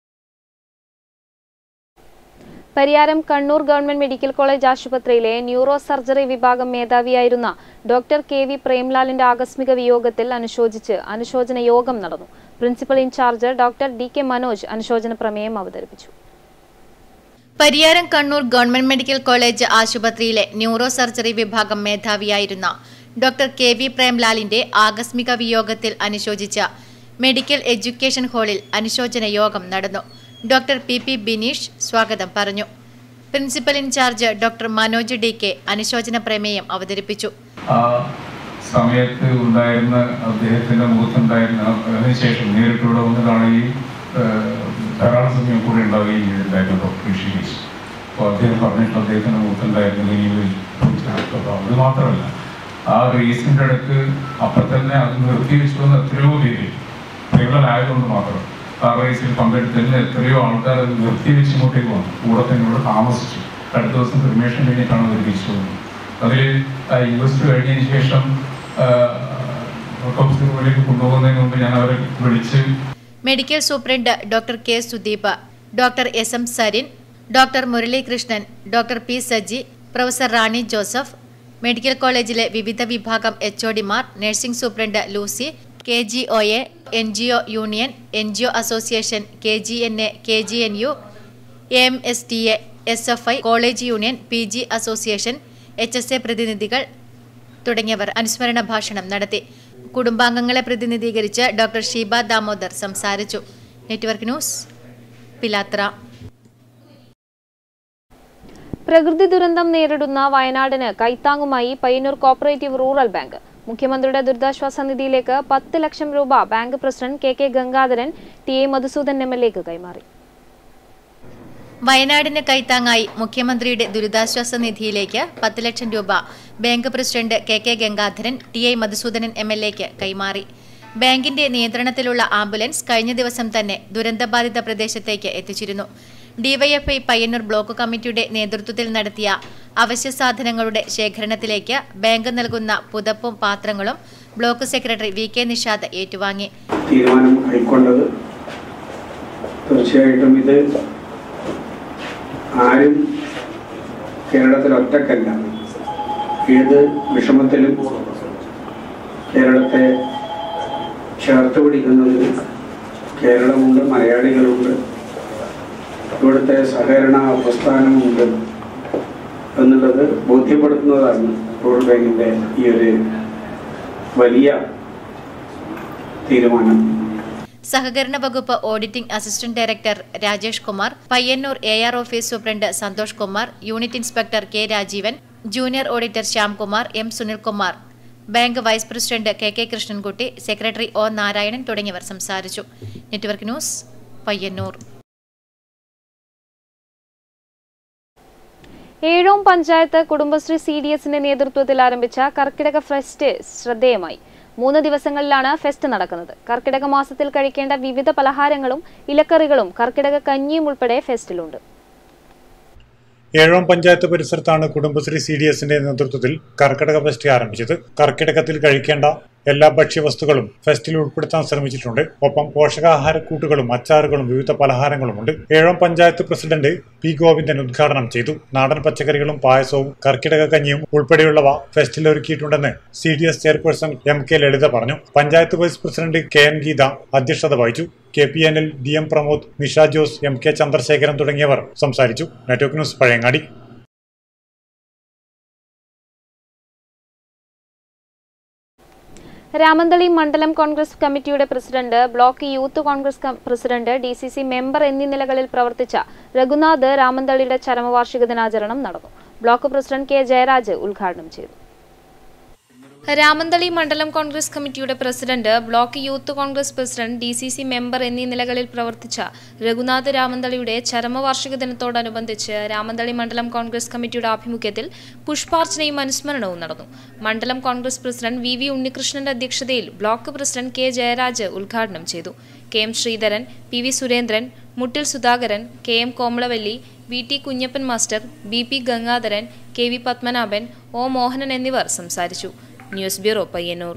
Pariyaram Kannur government medical college ആശുപത്രിയിലെ ന്യൂറോ സർജറി വിഭാഗം മേധാവിയായിരുന്ന ഡോക്ടർ KV പ്രേംലാലിന്റെ ആകസ്മിക വിയോഗത്തിൽ അനുശോചിച്ച് അനുശോചന യോഗം നടന്നു. Principal in charge doctor DK Manoj അനുശോചന പ്രമേയം അവതരിപ്പിച്ചു. Pariyaram Kannur government medical college ആശുപത്രിയിലെ ന്യൂറോ സർജറി വിഭാഗം മേധാവിയായിരുന്ന ഡോക്ടർ KV പ്രേംലാലിന്റെ ആകസ്മിക വിയോഗത്തിൽ അനുശോചിച്ച് മെഡിക്കൽ എഡ്യൂക്കേഷൻ ഹാളിൽ അനുശോചന യോഗം നടന്നു. ഡോക്ടർ PP ബിനീഷ് സ്വാഗതം പറഞ്ഞു. Principal in charge doctor Manoj DK അനുശോചന പ്രമേയം അവതരിപ്പിച്ചു. ആ സമയത്ത് ഉണ്ടായിരുന്ന അദ്ദേഹത്തിന്റെ മുഖത്തുണ്ടായിരുന്ന അതിനുശേഷം നേരിട്ടുള്ള ഒന്ന് കാണുകയും ധാരാളം സമയം കൂടെ ഉണ്ടാവുകയും ചെയ്തിട്ടുണ്ടായിരുന്നു ഡോക്ടർ ഋഷികേശ്. അപ്പോൾ അദ്ദേഹം പറഞ്ഞിട്ട് അദ്ദേഹത്തിന്റെ മുഖത്തുണ്ടായിരുന്ന അത് മാത്രമല്ല, ആ റേസിന്റെ അടുത്ത് അപ്പം തന്നെ അത് നിർത്തിവെച്ചു വന്ന എത്രയോ പേര് സ്ത്രീകളായതുകൊണ്ട് മാത്രം ആ റേസിൽ പങ്കെടുത്തതിന് എത്രയോ ആൾക്കാർ അത് നിർത്തിവെച്ച് ഇങ്ങോട്ടേക്ക് വന്നു. കൂടെ തന്നെ ഇവിടെ താമസിച്ചു. അടുത്ത ദിവസം ക്രിമേഷൻ കഴിഞ്ഞിട്ടാണ് അവർ തിരിച്ചു വന്നത്. അതിൽ യൂണിവേഴ്സിറ്റി കഴിഞ്ഞതിന് ശേഷം ഓട്ടോപ്സിയിലേക്ക് കൊണ്ടുപോകുന്നതിന് മുമ്പ് ഞാൻ അവരെ വിളിച്ച് medical superintendent doctor K Sudeep, doctor SM Sarin, doctor Muralikrishnan, doctor P Saji, professor Rani Joseph, medical കോളേജിലെ വിവിധ വിഭാഗം HODമാർ, nursing superintendent Lucy, KGOA, NGO union, NGO association, KGNA, KGNU, AMSTA, SFI, college union, PG association, HSA പ്രതിനിധികൾ തുടങ്ങിയവർ അനുസ്മരണ ഭാഷണം നടത്തി. കുടുംബാംഗങ്ങളെ പ്രതിനിധീകരിച്ച് ഡോക്ടർ ഷീബ ദാമോദർ സംസാരിച്ചു. Network news, Pilathara. പ്രകൃതി ദുരന്തം നേരിടുന്ന വയനാടിന് കൈത്താങ്ങുമായി പയ്യന്നൂർ കോപ്പറേറ്റീവ് റൂറൽ ബാങ്ക്. മുഖ്യമന്ത്രിയുടെ ദുരിതാശ്വാസ നിധിയിലേക്ക് 10 ലക്ഷം രൂപ bank president KK Gangadharan TA Madhusudan MLAക്ക് കൈമാറി. വയനാടിന് കൈത്താങ്ങായി മുഖ്യമന്ത്രിയുടെ ദുരിതാശ്വാസ നിധിയിലേക്ക് 10 ലക്ഷം രൂപ bank president KK Gangadharan TA Madhusoodanan MLAക്ക് കൈമാറി. ബാങ്കിന്റെ നിയന്ത്രണത്തിലുള്ള ആംബുലൻസ് കഴിഞ്ഞ ദിവസം തന്നെ ദുരന്തബാധിത പ്രദേശത്തേക്ക് എത്തിച്ചിരുന്നു. DYFI പയ്യന്നൂർ ബ്ലോക്ക് കമ്മിറ്റിയുടെ നേതൃത്വത്തിൽ നടത്തിയ അവശ്യ സാധനങ്ങളുടെ ശേഖരണത്തിലേക്ക് ബാങ്ക് നൽകുന്ന പുതപ്പും പാത്രങ്ങളും ബ്ലോക്ക് സെക്രട്ടറി VK നിഷാദ് ഏറ്റുവാങ്ങി. തീരുമാനം കൈക്കൊണ്ടത് തീർച്ചയായിട്ടും ഇത് ആരും കേരളത്തിൽ ഒറ്റക്കല്ല. ഏത് വിഷമത്തിലും കേരളത്തെ ചേർത്ത് പിടിക്കുന്നതിൽ കേരളമുണ്ട്, മലയാളികളുണ്ട്, ഇവിടുത്തെ സഹകരണ പ്രസ്ഥാനമുണ്ട് എന്നുള്ളത് ബോധ്യപ്പെടുത്തുന്നതാണ് റൂറൽ ബാങ്കിന്റെ ഈ ഒരു വലിയ തീരുമാനം. സഹകരണ വകുപ്പ് auditing assistant director Rajesh Kumar, Payyanur AR office superintendent Santhosh Kumar, unit inspector K Rajeevan, junior auditor Shyamkumar, M Sunilkumar, bank vice president KK Krishnankutty, secretary O Narayanan തുടങ്ങിയവർ സംസാരിച്ചു. Network news, Payyanur. ഏഴോം പഞ്ചായത്ത് കുടുംബശ്രീ CDSന്റെ നേതൃത്വത്തിൽ ആരംഭിച്ച കർക്കിടക ഫെസ്റ്റ് ശ്രദ്ധേയമായി. 3 ദിവസങ്ങളിലാണ് ഫെസ്റ്റ് നടക്കുന്നത്. കർക്കിടക മാസത്തിൽ കഴിക്കേണ്ട വിവിധ പലഹാരങ്ങളും ഇലക്കറികളും കർക്കിടക കഞ്ഞിയും ഉൾപ്പെടെ ഫെസ്റ്റിലുണ്ട്. ഏഴോം പഞ്ചായത്ത് പരിസരത്താണ് കുടുംബശ്രീ CDSന്റെ നേതൃത്വത്തിൽ കർക്കിടക ഫെസ്റ്റ് ആരംഭിച്ചത്. കർക്കിടകത്തിൽ കഴിക്കേണ്ട എല്ലാ ഭക്ഷ്യവസ്തുക്കളും ഫെസ്റ്റിൽ ഉൾപ്പെടുത്താൻ ശ്രമിച്ചിട്ടുണ്ട്. ഒപ്പം പോഷകാഹാരക്കൂട്ടുകളും അച്ചാറുകളും വിവിധ പലഹാരങ്ങളുമുണ്ട്. Ezhome panchayat president P. ഗോവിന്ദൻ ഉദ്ഘാടനം ചെയ്തു. നാടൻ പച്ചക്കറികളും പായസവും കർക്കിടക കഞ്ഞിയും ഉൾപ്പെടെയുള്ളവ ഫെസ്റ്റിൽ ഒരുക്കിയിട്ടുണ്ടെന്ന് CDS ചെയർപേഴ്സൺ MK ലളിത പറഞ്ഞു. Panchayat vice president KN Geetha അധ്യക്ഷത വഹിച്ചു. KPNL DM Pramod, Nisha Jose, MK Chandrasekharan തുടങ്ങിയവർ സംസാരിച്ചു. Network news, Pazhayangadi. രാമന്തളി മണ്ഡലം കോൺഗ്രസ് കമ്മിറ്റിയുടെ president, block youth Congress president, DCC member എന്നീ നിലകളിൽ പ്രവർത്തിച്ച രഘുനാഥ് രാമന്തളിയുടെ ചരമവാർഷിക ദിനാചരണം നടന്നു. Block president K. ജയരാജ് ഉദ്ഘാടനം ചെയ്തു. രാമന്തളി മണ്ഡലം കോൺഗ്രസ് കമ്മിറ്റിയുടെ president, block youth Congress president, DCC member എന്നീ നിലകളിൽ പ്രവർത്തിച്ച രഘുനാഥ് രാമന്തളിയുടെ ചരമവാർഷിക ദിനത്തോടനുബന്ധിച്ച് രാമന്തളി മണ്ഡലം കോൺഗ്രസ് കമ്മിറ്റിയുടെ ആഭിമുഖ്യത്തിൽ പുഷ്പാർച്ചനയും അനുസ്മരണവും നടന്നു. മണ്ഡലം കോൺഗ്രസ് പ്രസിഡന്റ് VV ഉണ്ണികൃഷ്ണന്റെ അധ്യക്ഷതയിൽ ബ്ലോക്ക് പ്രസിഡന്റ് K. ജയരാജ് ഉദ്ഘാടനം ചെയ്തു. KM Sreedharan, PV Surendran, Muttil Sudhakaran, KM Komalavalli, VT Kunhappan master, BP Gangadharan, KV Padmanabhan, O Mohanan എന്നിവർ സംസാരിച്ചു. News bureau, Payyanur.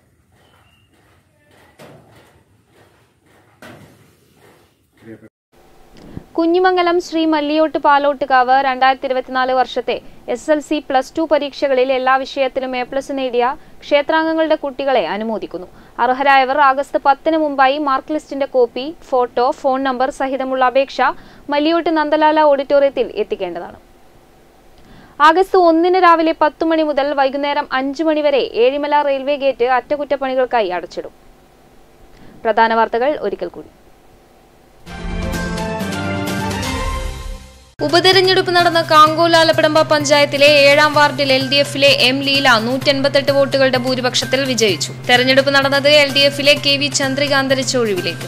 കുഞ്ഞിമംഗലം ശ്രീ മല്ലിയോട്ട് പാലോട്ടുകാവ് 2024 വർഷത്തെ SSLC +2 പരീക്ഷകളിൽ എല്ലാ വിഷയത്തിലും A+ നേടിയ ക്ഷേത്രാംഗങ്ങളുടെ കുട്ടികളെ അനുമോദിക്കുന്നു. അർഹരായവർ ആഗസ്റ്റ് 10 മുമ്പായി മാർക്ക് ലിസ്റ്റിന്റെ കോപ്പി, ഫോട്ടോ, ഫോൺ നമ്പർ സഹിതമുള്ള അപേക്ഷ മല്ലിയോട്ട് നന്ദലാല ഓഡിറ്റോറിയത്തിൽ എത്തിക്കേണ്ടതാണ്. ആഗസ്റ്റ് 1 രാവിലെ 10 മണി മുതൽ വൈകുന്നേരം 5 മണി വരെ ഏഴിമല റെയിൽവേ ഗേറ്റ് അറ്റകുറ്റപ്പണികൾക്കായി അടച്ചിടും. പ്രധാന വാർത്തകൾ ഒരിക്കൽ കൂടി. ഉപതെരഞ്ഞെടുപ്പ് നടന്ന കാങ്കോൽ ആലപ്പടമ്പ പഞ്ചായത്തിലെ 7ാം വാർഡിൽ LDFിലെ M. ലീല 188 വോട്ടുകളുടെ ഭൂരിപക്ഷത്തിൽ വിജയിച്ചു. തെരഞ്ഞെടുപ്പ് നടന്നത് LDFിലെ KV ചന്ദ്രിക അന്തരിച്ച ഒഴിവിലേക്ക്.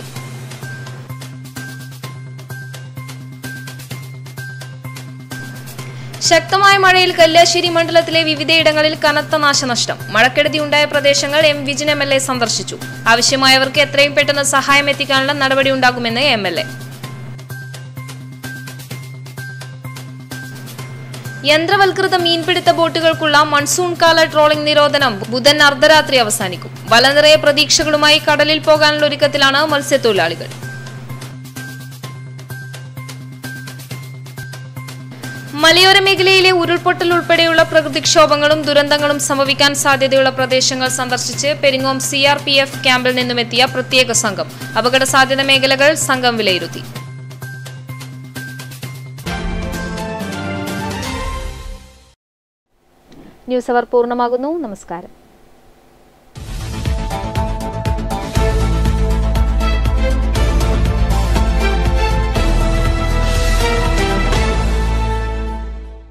ശക്തമായ മഴയിൽ കല്യാശ്ശേരി മണ്ഡലത്തിലെ വിവിധയിടങ്ങളിൽ കനത്ത നാശനഷ്ടം. മഴക്കെടുതിയുണ്ടായ പ്രദേശങ്ങൾ M. വിജിൻ MLA സന്ദർശിച്ചു. ആവശ്യമായവർക്ക് എത്രയും പെട്ടെന്ന് സഹായം എത്തിക്കാനുള്ള നടപടിയുണ്ടാകുമെന്ന് MLA. യന്ത്രവൽകൃത മീൻപിടുത്ത ബോട്ടുകൾക്കുള്ള മൺസൂൺ കാല ട്രോളിംഗ് നിരോധനം ബുധൻ അർദ്ധരാത്രി അവസാനിക്കും. വല നിറയെ പ്രതീക്ഷകളുമായി കടലിൽ പോകാനുള്ള ഒരുക്കത്തിലാണ് മത്സ്യത്തൊഴിലാളികൾ. മലയോര മേഖലയിലെ ഉരുൾപൊട്ടൽ ഉൾപ്പെടെയുള്ള പ്രകൃതിക്ഷോഭങ്ങളും ദുരന്തങ്ങളും സംഭവിക്കാൻ സാധ്യതയുള്ള പ്രദേശങ്ങൾ സന്ദർശിച്ച് പെരിങ്ങോം CRPF ക്യാമ്പിൽ നിന്നുമെത്തിയ പ്രത്യേക സംഘം അപകട സാധ്യത മേഖലകൾ സംഘം വിലയിരുത്തി. ന്യൂസ് അവർ പൂർണ്ണമാകുന്നു. നമസ്കാരം.